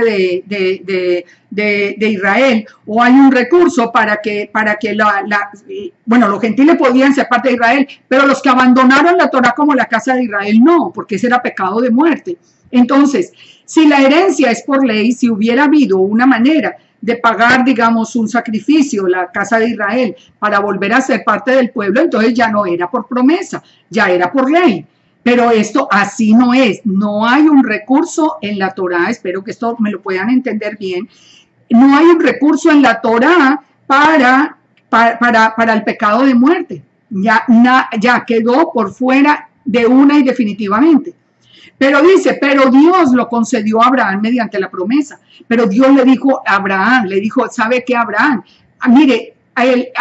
Speaker 1: de Israel, o hay un recurso para que los gentiles podían ser parte de Israel, pero los que abandonaron la Torá como la casa de Israel no, porque ese era pecado de muerte. Entonces, si la herencia es por ley, si hubiera habido una manera de pagar, digamos, un sacrificio, la casa de Israel, para volver a ser parte del pueblo, entonces ya no era por promesa, ya era por ley. Pero esto así no es, no hay un recurso en la Torá, espero que esto me lo puedan entender bien, no hay un recurso en la Torá para el pecado de muerte, ya quedó por fuera de una y definitivamente. Pero dice, pero Dios lo concedió a Abraham mediante la promesa, pero Dios le dijo a Abraham, ¿sabe qué, Abraham? Mire, hay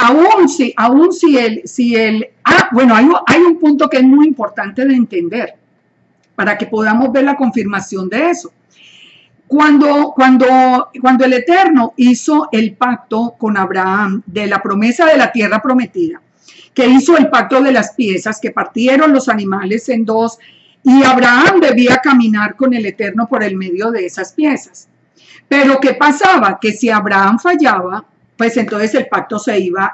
Speaker 1: un punto que es muy importante de entender para que podamos ver la confirmación de eso. Cuando el Eterno hizo el pacto con Abraham de la promesa de la tierra prometida, que hizo el pacto de las piezas, que partieron los animales en dos, y Abraham debía caminar con el Eterno por el medio de esas piezas. Pero ¿qué pasaba? Que si Abraham fallaba, pues entonces el pacto se iba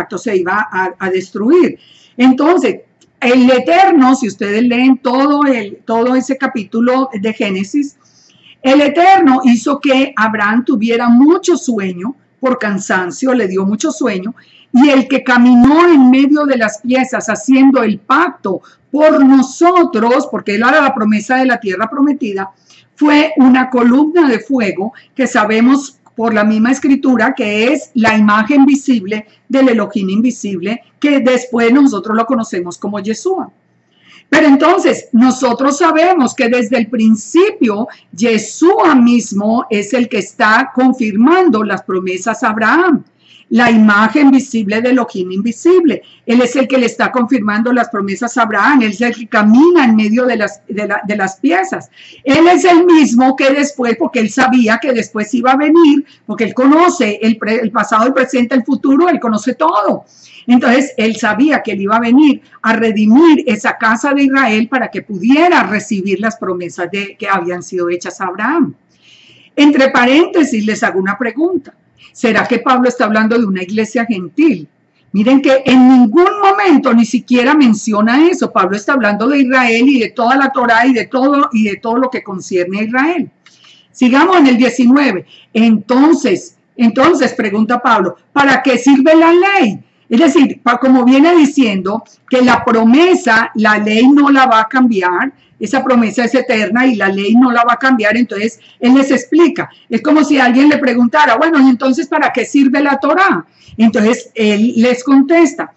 Speaker 1: a destruir. Entonces, el Eterno, si ustedes leen todo ese capítulo de Génesis, el Eterno hizo que Abraham tuviera mucho sueño, por cansancio, le dio mucho sueño, y el que caminó en medio de las piezas haciendo el pacto por nosotros, porque él era la promesa de la tierra prometida, fue una columna de fuego que sabemos por la misma escritura que es la imagen visible del Elohim invisible, que después nosotros lo conocemos como Yeshua. Pero entonces nosotros sabemos que desde el principio Yeshua mismo es el que está confirmando las promesas a Abraham, la imagen visible del Elohim invisible. Él es el que le está confirmando las promesas a Abraham, él es el que camina en medio de las piezas. Él es el mismo que después, porque él sabía que después iba a venir, porque él conoce el pasado, el presente, el futuro, él conoce todo. Entonces, él sabía que él iba a venir a redimir esa casa de Israel para que pudiera recibir las promesas que habían sido hechas a Abraham. Entre paréntesis, les hago una pregunta. ¿Será que Pablo está hablando de una iglesia gentil? Miren que en ningún momento ni siquiera menciona eso. Pablo está hablando de Israel y de toda la Torá y de todo lo que concierne a Israel. Sigamos en el 19. Entonces, pregunta Pablo, ¿para qué sirve la ley? Es decir, como viene diciendo que la promesa, la ley no la va a cambiar, esa promesa es eterna y la ley no la va a cambiar, entonces él les explica. Es como si alguien le preguntara, bueno, ¿y entonces para qué sirve la Torá? Entonces él les contesta,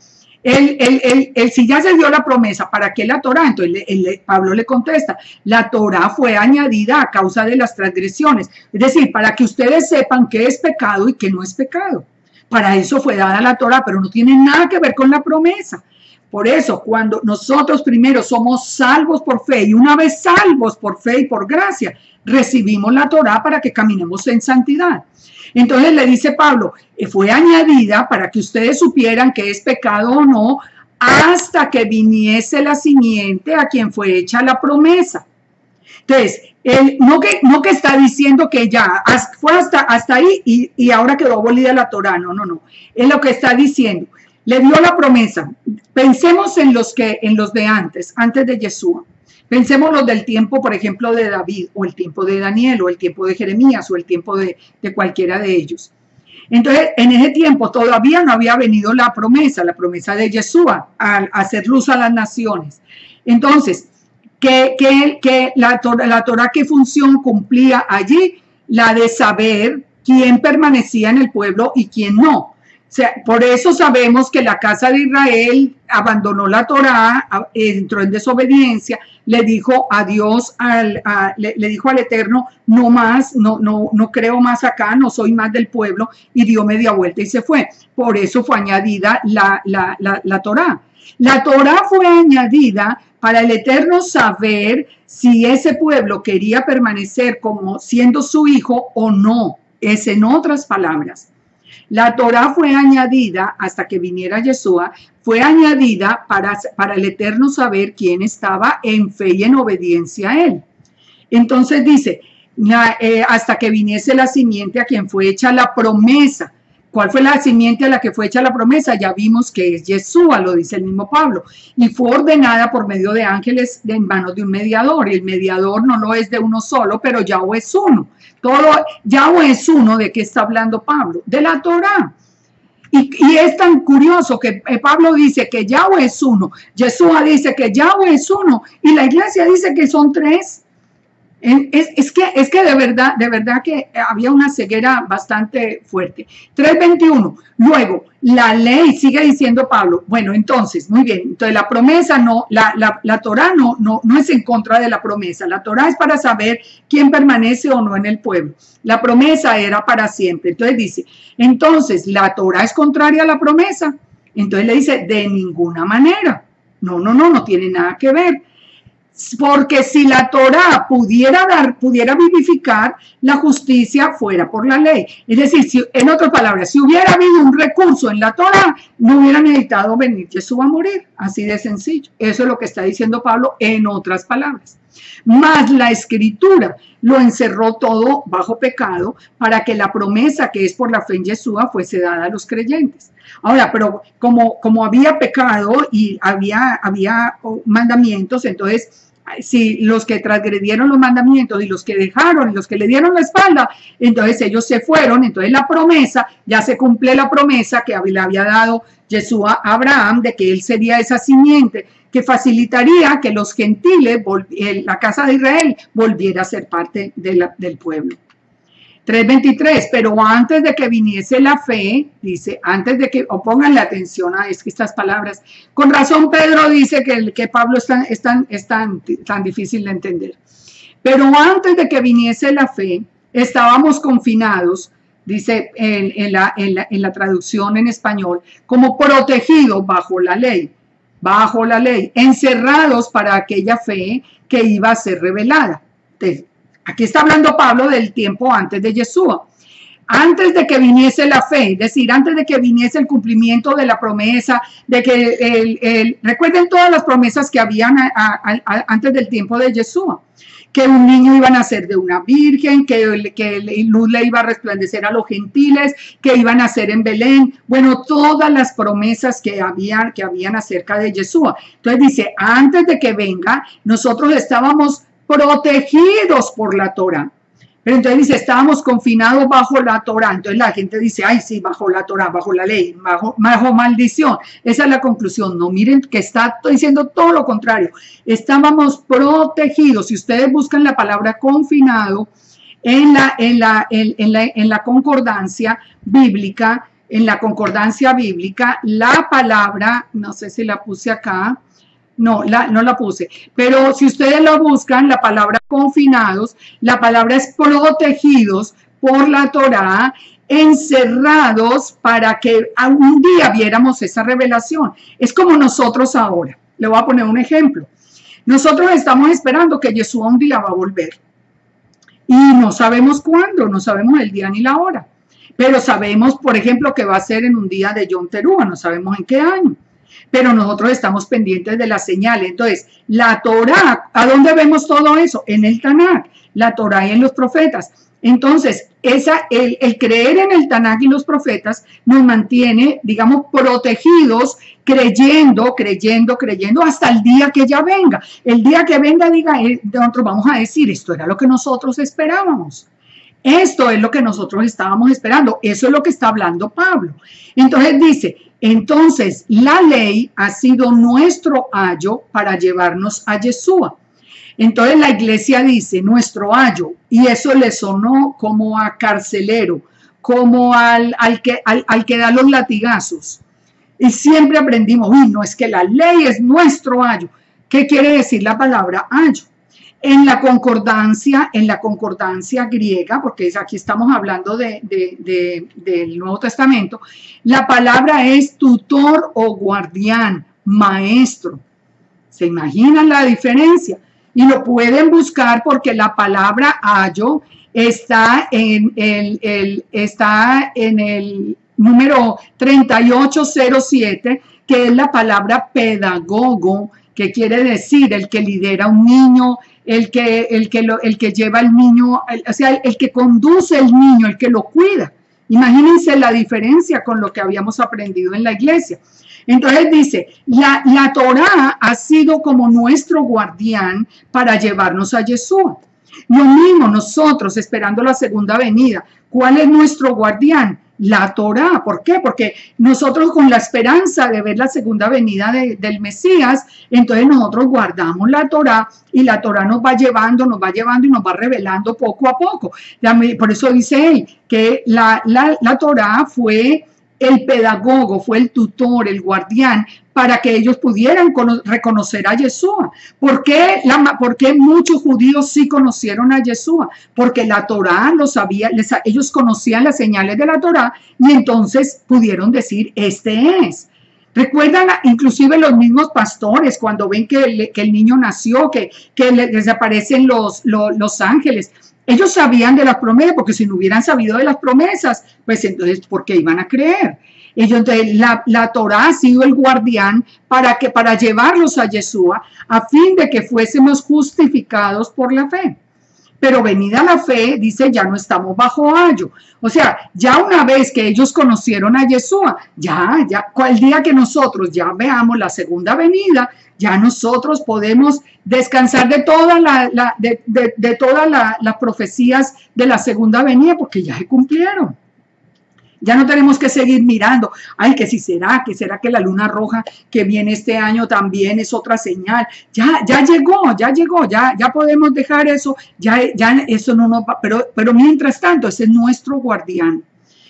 Speaker 1: si ya se dio la promesa, ¿para qué la Torá? Entonces Pablo le contesta, la Torá fue añadida a causa de las transgresiones, es decir, para que ustedes sepan qué es pecado y qué no es pecado. Para eso fue dada la Torá, pero no tiene nada que ver con la promesa. Por eso, cuando nosotros primero somos salvos por fe y una vez salvos por fe y por gracia, recibimos la Torá para que caminemos en santidad. Entonces le dice Pablo, fue añadida para que ustedes supieran que es pecado o no, hasta que viniese la simiente a quien fue hecha la promesa. Entonces, No que está diciendo que ya fue hasta ahí y ahora quedó abolida la Torá. No, no, no. Es lo que está diciendo. Le dio la promesa. Pensemos en los de antes de Yeshua. Pensemos los del tiempo, por ejemplo, de David, o el tiempo de Daniel, o el tiempo de Jeremías, o el tiempo de cualquiera de ellos. Entonces, en ese tiempo todavía no había venido la promesa de Yeshua, al hacer luz a las naciones. Entonces, que la Torá, ¿qué función cumplía allí? La de saber quién permanecía en el pueblo y quién no. O sea, por eso sabemos que la casa de Israel abandonó la Torá, entró en desobediencia, le dijo a Dios, le dijo al Eterno, no más, no creo más acá, no soy más del pueblo, y dio media vuelta y se fue. Por eso fue añadida la Torá. La Torá fue añadida para el Eterno saber si ese pueblo quería permanecer como siendo su hijo o no. Es en otras palabras. La Torá fue añadida hasta que viniera Yeshua, fue añadida para el Eterno saber quién estaba en fe y en obediencia a él. Entonces dice, hasta que viniese la simiente a quien fue hecha la promesa. ¿Cuál fue la simiente a la que fue hecha la promesa? Ya vimos que es Yeshua, lo dice el mismo Pablo, y fue ordenada por medio de ángeles en manos de un mediador, y el mediador no lo es de uno solo, pero Yahweh es uno. Yahweh es uno. ¿De qué está hablando Pablo? De la Torá. Y es tan curioso que Pablo dice que Yahweh es uno, Yeshua dice que Yahweh es uno, y la iglesia dice que son tres. Es que de verdad que había una ceguera bastante fuerte. 3:21. Luego, la ley, sigue diciendo Pablo. Bueno, entonces, muy bien. Entonces, la promesa no, la Torá no es en contra de la promesa. La Torá es para saber quién permanece o no en el pueblo. La promesa era para siempre. Entonces dice, entonces, ¿la Torá es contraria a la promesa? Entonces le dice, de ninguna manera. No tiene nada que ver. Porque si la Torá pudiera vivificar, la justicia fuera por la ley. Es decir, en otras palabras, si hubiera habido un recurso en la Torá, no hubiera necesitado venir Jesús a morir. Así de sencillo. Eso es lo que está diciendo Pablo en otras palabras. Mas la Escritura lo encerró todo bajo pecado para que la promesa que es por la fe en Yeshua fuese dada a los creyentes. Ahora, pero como había pecado y había mandamientos, entonces si los que transgredieron los mandamientos y los que dejaron y los que le dieron la espalda, entonces ellos se fueron. Entonces la promesa, ya se cumple la promesa que le había dado Yeshua a Abraham de que él sería esa simiente que facilitaría que los gentiles, la casa de Israel, volviera a ser parte del pueblo. 3:23, pero antes de que viniese la fe, dice, antes de que, o pónganle atención a estas palabras, con razón Pedro dice que Pablo es tan difícil de entender. Pero antes de que viniese la fe, estábamos confinados, dice en la traducción en español, como protegidos bajo la ley, encerrados para aquella fe que iba a ser revelada. Entonces, aquí está hablando Pablo del tiempo antes de Yeshua. Antes de que viniese la fe, es decir, antes de que viniese el cumplimiento de la promesa, de que recuerden todas las promesas que habían antes del tiempo de Yeshua, que un niño iba a nacer de una virgen, que luz le iba a resplandecer a los gentiles, que iban a nacer en Belén. Bueno, todas las promesas que habían acerca de Yeshua. Entonces dice, antes de que venga, nosotros estábamos protegidos por la Torá. Pero entonces dice, estábamos confinados bajo la Torá. Entonces la gente dice, ay, sí, bajo la Torá, bajo la ley, bajo maldición. Esa es la conclusión. No, miren que está diciendo todo lo contrario. Estábamos protegidos. Si ustedes buscan la palabra confinado en la concordancia bíblica, la palabra, no sé si la puse acá, no la puse, pero si ustedes lo buscan, la palabra confinados, la palabra es protegidos por la Torá, encerrados para que un día viéramos esa revelación. Es como nosotros ahora. Le voy a poner un ejemplo. Nosotros estamos esperando que Yeshua un día va a volver. Y no sabemos cuándo, no sabemos el día ni la hora. Pero sabemos, por ejemplo, que va a ser en un día de Yom Teruah, no sabemos en qué año. Pero nosotros estamos pendientes de las señales. Entonces, la Torá, ¿a dónde vemos todo eso? En el Tanakh. la Torá y en los profetas. Entonces, el creer en el Tanaj y los profetas nos mantiene, digamos, protegidos, creyendo hasta el día que ya venga. El día que venga, nosotros vamos a decir, esto era lo que nosotros esperábamos. Esto es lo que nosotros estábamos esperando. Eso es lo que está hablando Pablo. Entonces dice, entonces la ley ha sido nuestro ayo para llevarnos a Yeshua. Entonces la iglesia dice, nuestro ayo, y eso le sonó como a carcelero, como al que da los latigazos. Y siempre aprendimos, uy, no, es que la ley es nuestro ayo. ¿Qué quiere decir la palabra ayo? En la concordancia griega, porque aquí estamos hablando del Nuevo Testamento, la palabra es tutor o guardián, maestro. ¿Se imaginan la diferencia? Y lo pueden buscar porque la palabra ayo está en el número 3807, que es la palabra pedagogo, que quiere decir el que lidera a un niño, el que lleva al niño, o sea, el que conduce al niño, el que lo cuida. Imagínense la diferencia con lo que habíamos aprendido en la iglesia. Entonces dice, la Torá ha sido como nuestro guardián para llevarnos a Yeshua. Lo mismo nosotros esperando la segunda venida. ¿Cuál es nuestro guardián? La Torá. ¿Por qué? Porque nosotros con la esperanza de ver la segunda venida del Mesías, entonces nosotros guardamos la Torá y la Torá nos va llevando y nos va revelando poco a poco. Por eso dice él que la Torá fue el pedagogo, fue el tutor, el guardián, para que ellos pudieran reconocer a Yeshua. ¿Por qué muchos judíos sí conocieron a Yeshua? Porque la Torá lo sabía, ellos conocían las señales de la Torá y entonces pudieron decir, este es. Recuerdan inclusive los mismos pastores cuando ven que el niño nació, que les aparecen los ángeles. Ellos sabían de las promesas, porque si no hubieran sabido de las promesas, pues entonces, ¿por qué iban a creer? Entonces, la Torá ha sido el guardián para llevarlos a Yeshua, a fin de que fuésemos justificados por la fe. Pero venida la fe, dice, ya no estamos bajo ayo. O sea, ya una vez que ellos conocieron a Yeshua, ya, el día que nosotros ya veamos la segunda venida, ya nosotros podemos descansar de todas las profecías de la segunda venida, porque ya se cumplieron. Ya no tenemos que seguir mirando, ay, que si será que la luna roja que viene este año también es otra señal. Ya llegó, ya podemos dejar eso, ya eso no nos va, pero mientras tanto, ese es nuestro guardián.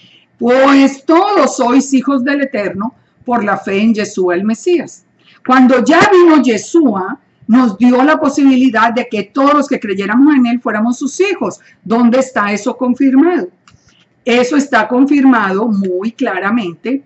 Speaker 1: Pues todos sois hijos del Eterno por la fe en Yeshua el Mesías. Cuando ya vino Yeshua, nos dio la posibilidad de que todos los que creyéramos en él fuéramos sus hijos. ¿Dónde está eso confirmado? Eso está confirmado muy claramente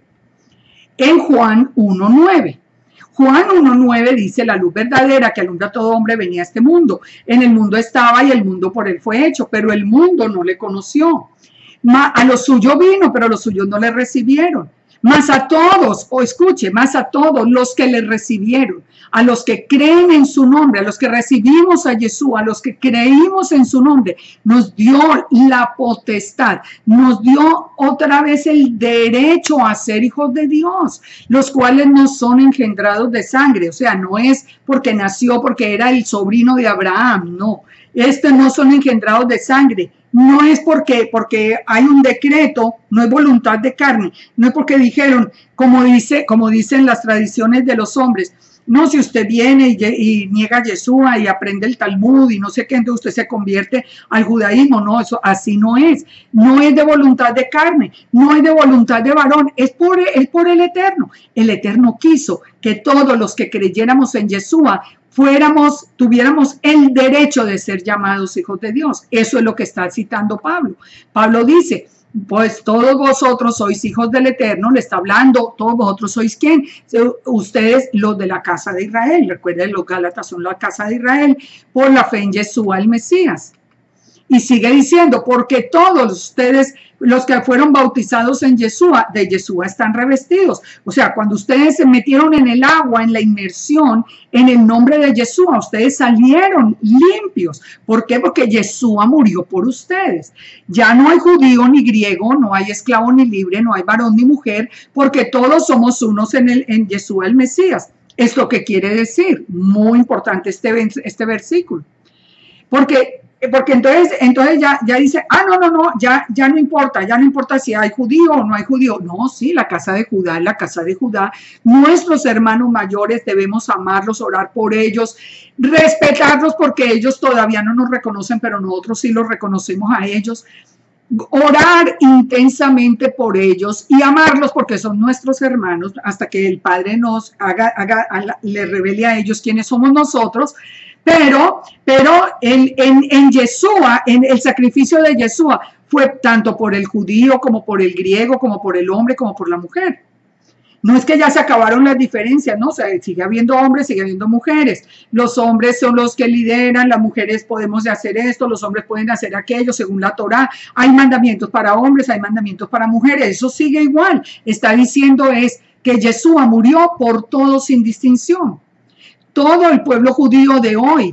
Speaker 1: en Juan 1:9. Juan 1:9 dice, la luz verdadera que alumbra a todo hombre venía a este mundo. En el mundo estaba y el mundo por él fue hecho, pero el mundo no le conoció. A los suyos vino, pero los suyos no le recibieron. Más a todos, más a todos los que le recibieron, a los que creen en su nombre, a los que recibimos a Yeshua, a los que creímos en su nombre, nos dio la potestad, nos dio otra vez el derecho a ser hijos de Dios, los cuales no son engendrados de sangre, o sea, no es porque nació, porque era el sobrino de Abraham, no. Estos no son engendrados de sangre, no es porque hay un decreto, no es voluntad de carne, no es porque dijeron, como dicen las tradiciones de los hombres, no, si usted viene y niega a Yeshua y aprende el Talmud y no sé qué, entonces usted se convierte al judaísmo, no, eso así no es de voluntad de carne, no es de voluntad de varón, es por el Eterno quiso que todos los que creyéramos en Yeshua tuviéramos el derecho de ser llamados hijos de Dios. Eso es lo que está citando Pablo. Pablo dice, pues todos vosotros sois hijos del Eterno, le está hablando, todos vosotros sois ¿quién? Ustedes los de la casa de Israel, recuerden, los Gálatas son la casa de Israel, por la fe en Yeshua el Mesías. Y sigue diciendo, porque todos ustedes, los que fueron bautizados en Yeshua, de Yeshua están revestidos. O sea, cuando ustedes se metieron en el agua, en la inmersión, en el nombre de Yeshua, ustedes salieron limpios. ¿Por qué? Porque Yeshua murió por ustedes. Ya no hay judío ni griego, no hay esclavo ni libre, no hay varón ni mujer, porque todos somos unos en Yeshua el Mesías. ¿Esto qué quiere decir? Muy importante este versículo. Porque entonces ya dice, no, ya no importa si hay judío o no hay judío. No, sí, la casa de Judá es la casa de Judá. Nuestros hermanos mayores debemos amarlos, orar por ellos, respetarlos porque ellos todavía no nos reconocen, pero nosotros sí los reconocemos a ellos. Orar intensamente por ellos y amarlos porque son nuestros hermanos hasta que el Padre nos le revele a ellos quiénes somos nosotros. Pero en Yeshua, en el sacrificio de Yeshua, fue tanto por el judío como por el griego, como por el hombre, como por la mujer. No es que ya se acabaron las diferencias, no, o sea, sigue habiendo hombres, sigue habiendo mujeres. Los hombres son los que lideran, las mujeres podemos hacer esto, los hombres pueden hacer aquello, según la Torá. Hay mandamientos para hombres, hay mandamientos para mujeres, eso sigue igual. Está diciendo es que Yeshua murió por todos sin distinción. Todo el pueblo judío de hoy,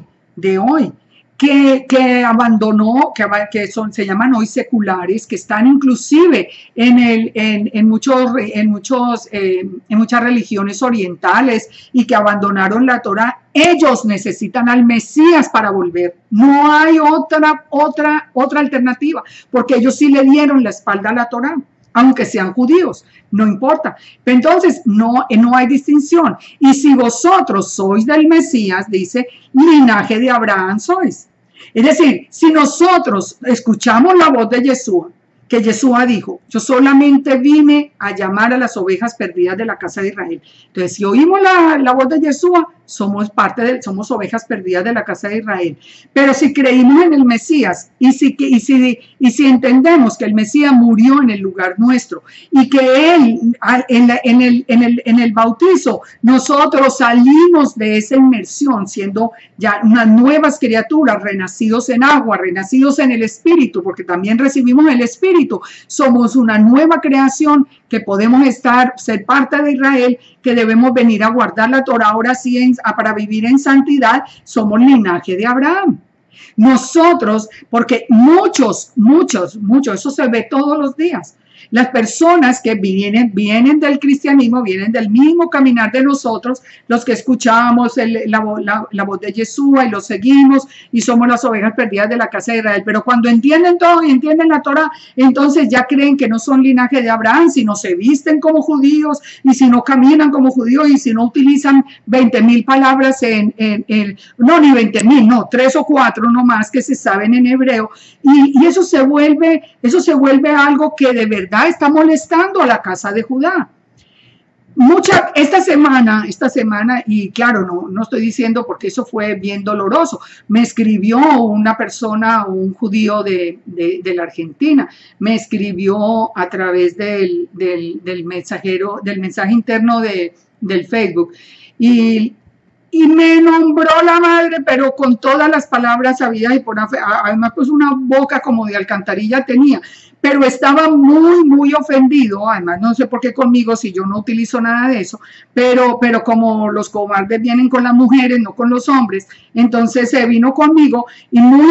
Speaker 1: que abandonó, se llaman hoy seculares, que están inclusive en muchas religiones orientales y que abandonaron la Torá, ellos necesitan al Mesías para volver. No hay otra alternativa, porque ellos sí le dieron la espalda a la Torá. Aunque sean judíos, no importa. Entonces, no hay distinción. Y si vosotros sois del Mesías, dice, linaje de Abraham sois. Es decir, si nosotros escuchamos la voz de Yeshua, que Yeshua dijo, yo solamente vine a llamar a las ovejas perdidas de la casa de Israel. Entonces, si oímos la voz de Yeshua, somos ovejas perdidas de la casa de Israel. Pero si creímos en el Mesías y si entendemos que el Mesías murió en el lugar nuestro y que él en el bautizo nosotros salimos de esa inmersión siendo ya unas nuevas criaturas, renacidos en agua, renacidos en el Espíritu, porque también recibimos el Espíritu, somos una nueva creación que podemos ser parte de Israel, que debemos venir a guardar la Torah ahora sí para vivir en santidad, somos linaje de Abraham. Nosotros, porque muchos, eso se ve todos los días. Las personas que vienen del cristianismo, vienen del mismo caminar de nosotros, los que escuchamos la voz de Yeshua y lo seguimos y somos las ovejas perdidas de la casa de Israel. Pero cuando entienden todo y entienden la Torah, entonces ya creen que no son linaje de Abraham, si no se visten como judíos y si no caminan como judíos y si no utilizan 20,000 palabras no, ni 20,000, no, 3 o 4 nomás que se saben en hebreo. Y eso se vuelve algo que de verdad está molestando a la casa de Judá. Esta semana, y claro, no estoy diciendo porque eso fue bien doloroso, me escribió una persona, un judío de la Argentina, me escribió a través del mensaje interno del Facebook y me nombró la madre, pero con todas las palabras habidas y por además pues una boca como de alcantarilla tenía, pero estaba muy ofendido, además no sé por qué conmigo si yo no utilizo nada de eso, pero como los cobardes vienen con las mujeres, no con los hombres, entonces se vino conmigo y muy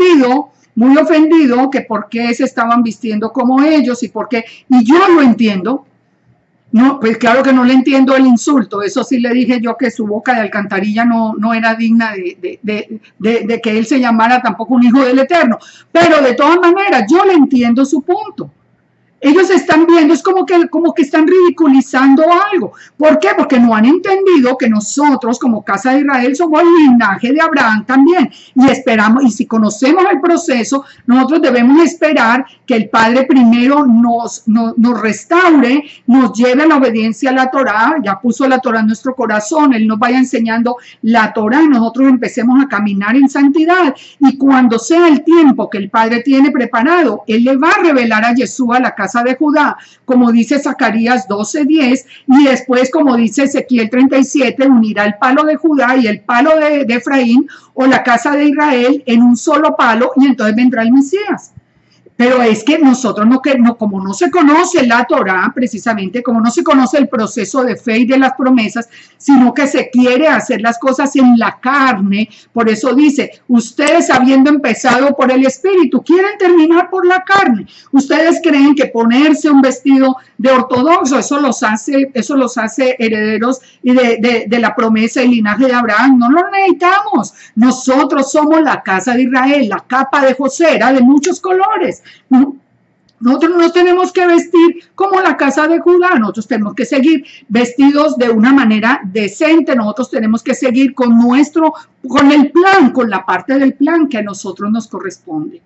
Speaker 1: ofendido que por qué se estaban vistiendo como ellos y yo lo entiendo. No, pues claro que no le entiendo el insulto, eso sí le dije yo que su boca de alcantarilla no era digna de que él se llamara tampoco un hijo del Eterno, pero de todas maneras yo le entiendo su punto. Ellos están viendo, es como que están ridiculizando algo. ¿Por qué? Porque no han entendido que nosotros como casa de Israel somos el linaje de Abraham también. Y esperamos, y si conocemos el proceso, nosotros debemos esperar que el Padre primero nos restaure, nos lleve a la obediencia a la Torá, ya puso la Torá en nuestro corazón, Él nos vaya enseñando la Torá y nosotros empecemos a caminar en santidad. Y cuando sea el tiempo que el Padre tiene preparado, Él le va a revelar a Yeshua la casa de Judá, como dice Zacarías 12:10, y después, como dice Ezequiel 37, unirá el palo de Judá y el palo de Efraín o la casa de Israel en un solo palo, y entonces vendrá el Mesías. Pero es que nosotros como no se conoce la Torá, precisamente, como no se conoce el proceso de fe y de las promesas, sino que se quiere hacer las cosas en la carne. Por eso dice, ustedes habiendo empezado por el Espíritu, quieren terminar por la carne. Ustedes creen que ponerse un vestido de ortodoxo, eso los hace herederos y de la promesa y linaje de Abraham. No lo necesitamos. Nosotros somos la casa de Israel. La capa de José era de muchos colores. Nosotros no nos tenemos que vestir como la casa de Judá, nosotros tenemos que seguir vestidos de una manera decente, nosotros tenemos que seguir con el plan, con la parte del plan que a nosotros nos corresponde.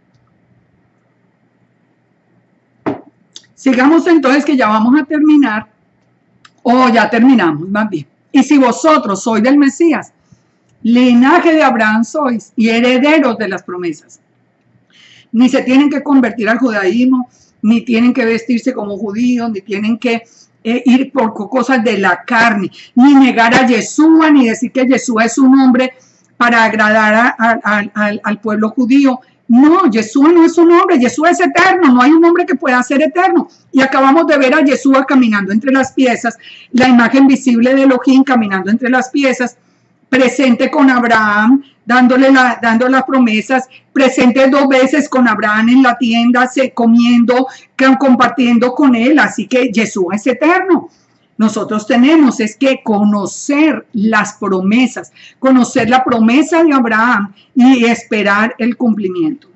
Speaker 1: Sigamos entonces, que ya vamos a terminar, o ya terminamos más bien. Y si vosotros sois del Mesías, linaje de Abraham sois y herederos de las promesas. Ni se tienen que convertir al judaísmo, ni tienen que vestirse como judíos, ni tienen que ir por cosas de la carne, ni negar a Yeshua, ni decir que Yeshua es un hombre para agradar al pueblo judío. No, Yeshua no es un hombre, Yeshua es eterno, no hay un hombre que pueda ser eterno. Y acabamos de ver a Yeshua caminando entre las piezas, la imagen visible de Elohim caminando entre las piezas, presente con Abraham, dándole las promesas, presente 2 veces con Abraham en la tienda, comiendo, compartiendo con él. Así que Yeshua es eterno. Nosotros tenemos es que conocer las promesas, conocer la promesa de Abraham y esperar el cumplimiento.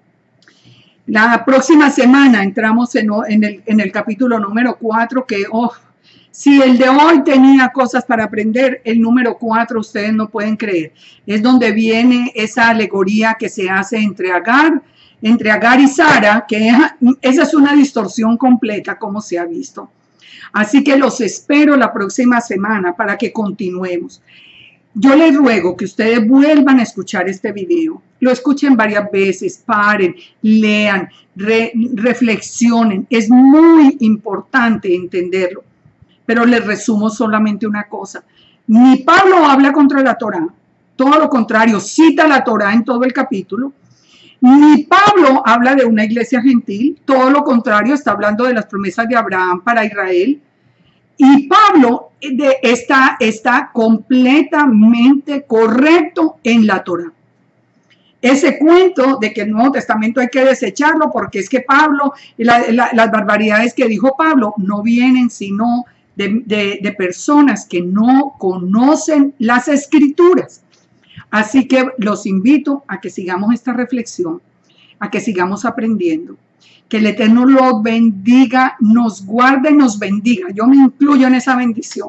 Speaker 1: La próxima semana entramos en el capítulo número 4, que si el de hoy tenía cosas para aprender, el número 4 ustedes no pueden creer. Es donde viene esa alegoría que se hace entre Agar y Sara, que esa es una distorsión completa, como se ha visto. Así que los espero la próxima semana para que continuemos. Yo les ruego que ustedes vuelvan a escuchar este video, lo escuchen varias veces, paren, lean, reflexionen. Es muy importante entenderlo. Pero les resumo solamente una cosa. Ni Pablo habla contra la Torá, todo lo contrario, cita la Torá en todo el capítulo. Ni Pablo habla de una iglesia gentil, todo lo contrario, está hablando de las promesas de Abraham para Israel. Y Pablo está completamente correcto en la Torá. Ese cuento de que el Nuevo Testamento hay que desecharlo porque es que Pablo, las barbaridades que dijo Pablo no vienen sino de personas que no conocen las Escrituras. Así que los invito a que sigamos esta reflexión, a que sigamos aprendiendo. Que el Eterno los bendiga, nos guarde y nos bendiga. Yo me incluyo en esa bendición.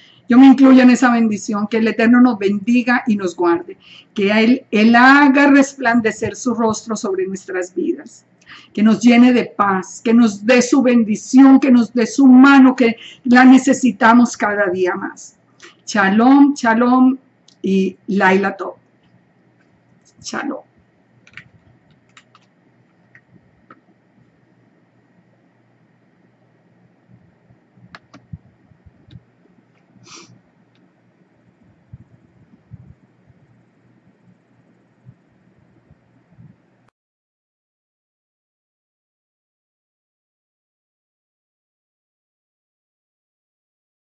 Speaker 1: Que el Eterno nos bendiga y nos guarde. Que Él haga resplandecer su rostro sobre nuestras vidas. Que nos llene de paz, que nos dé su bendición, que nos dé su mano, que la necesitamos cada día más. Shalom, shalom y Laila Tov. Shalom.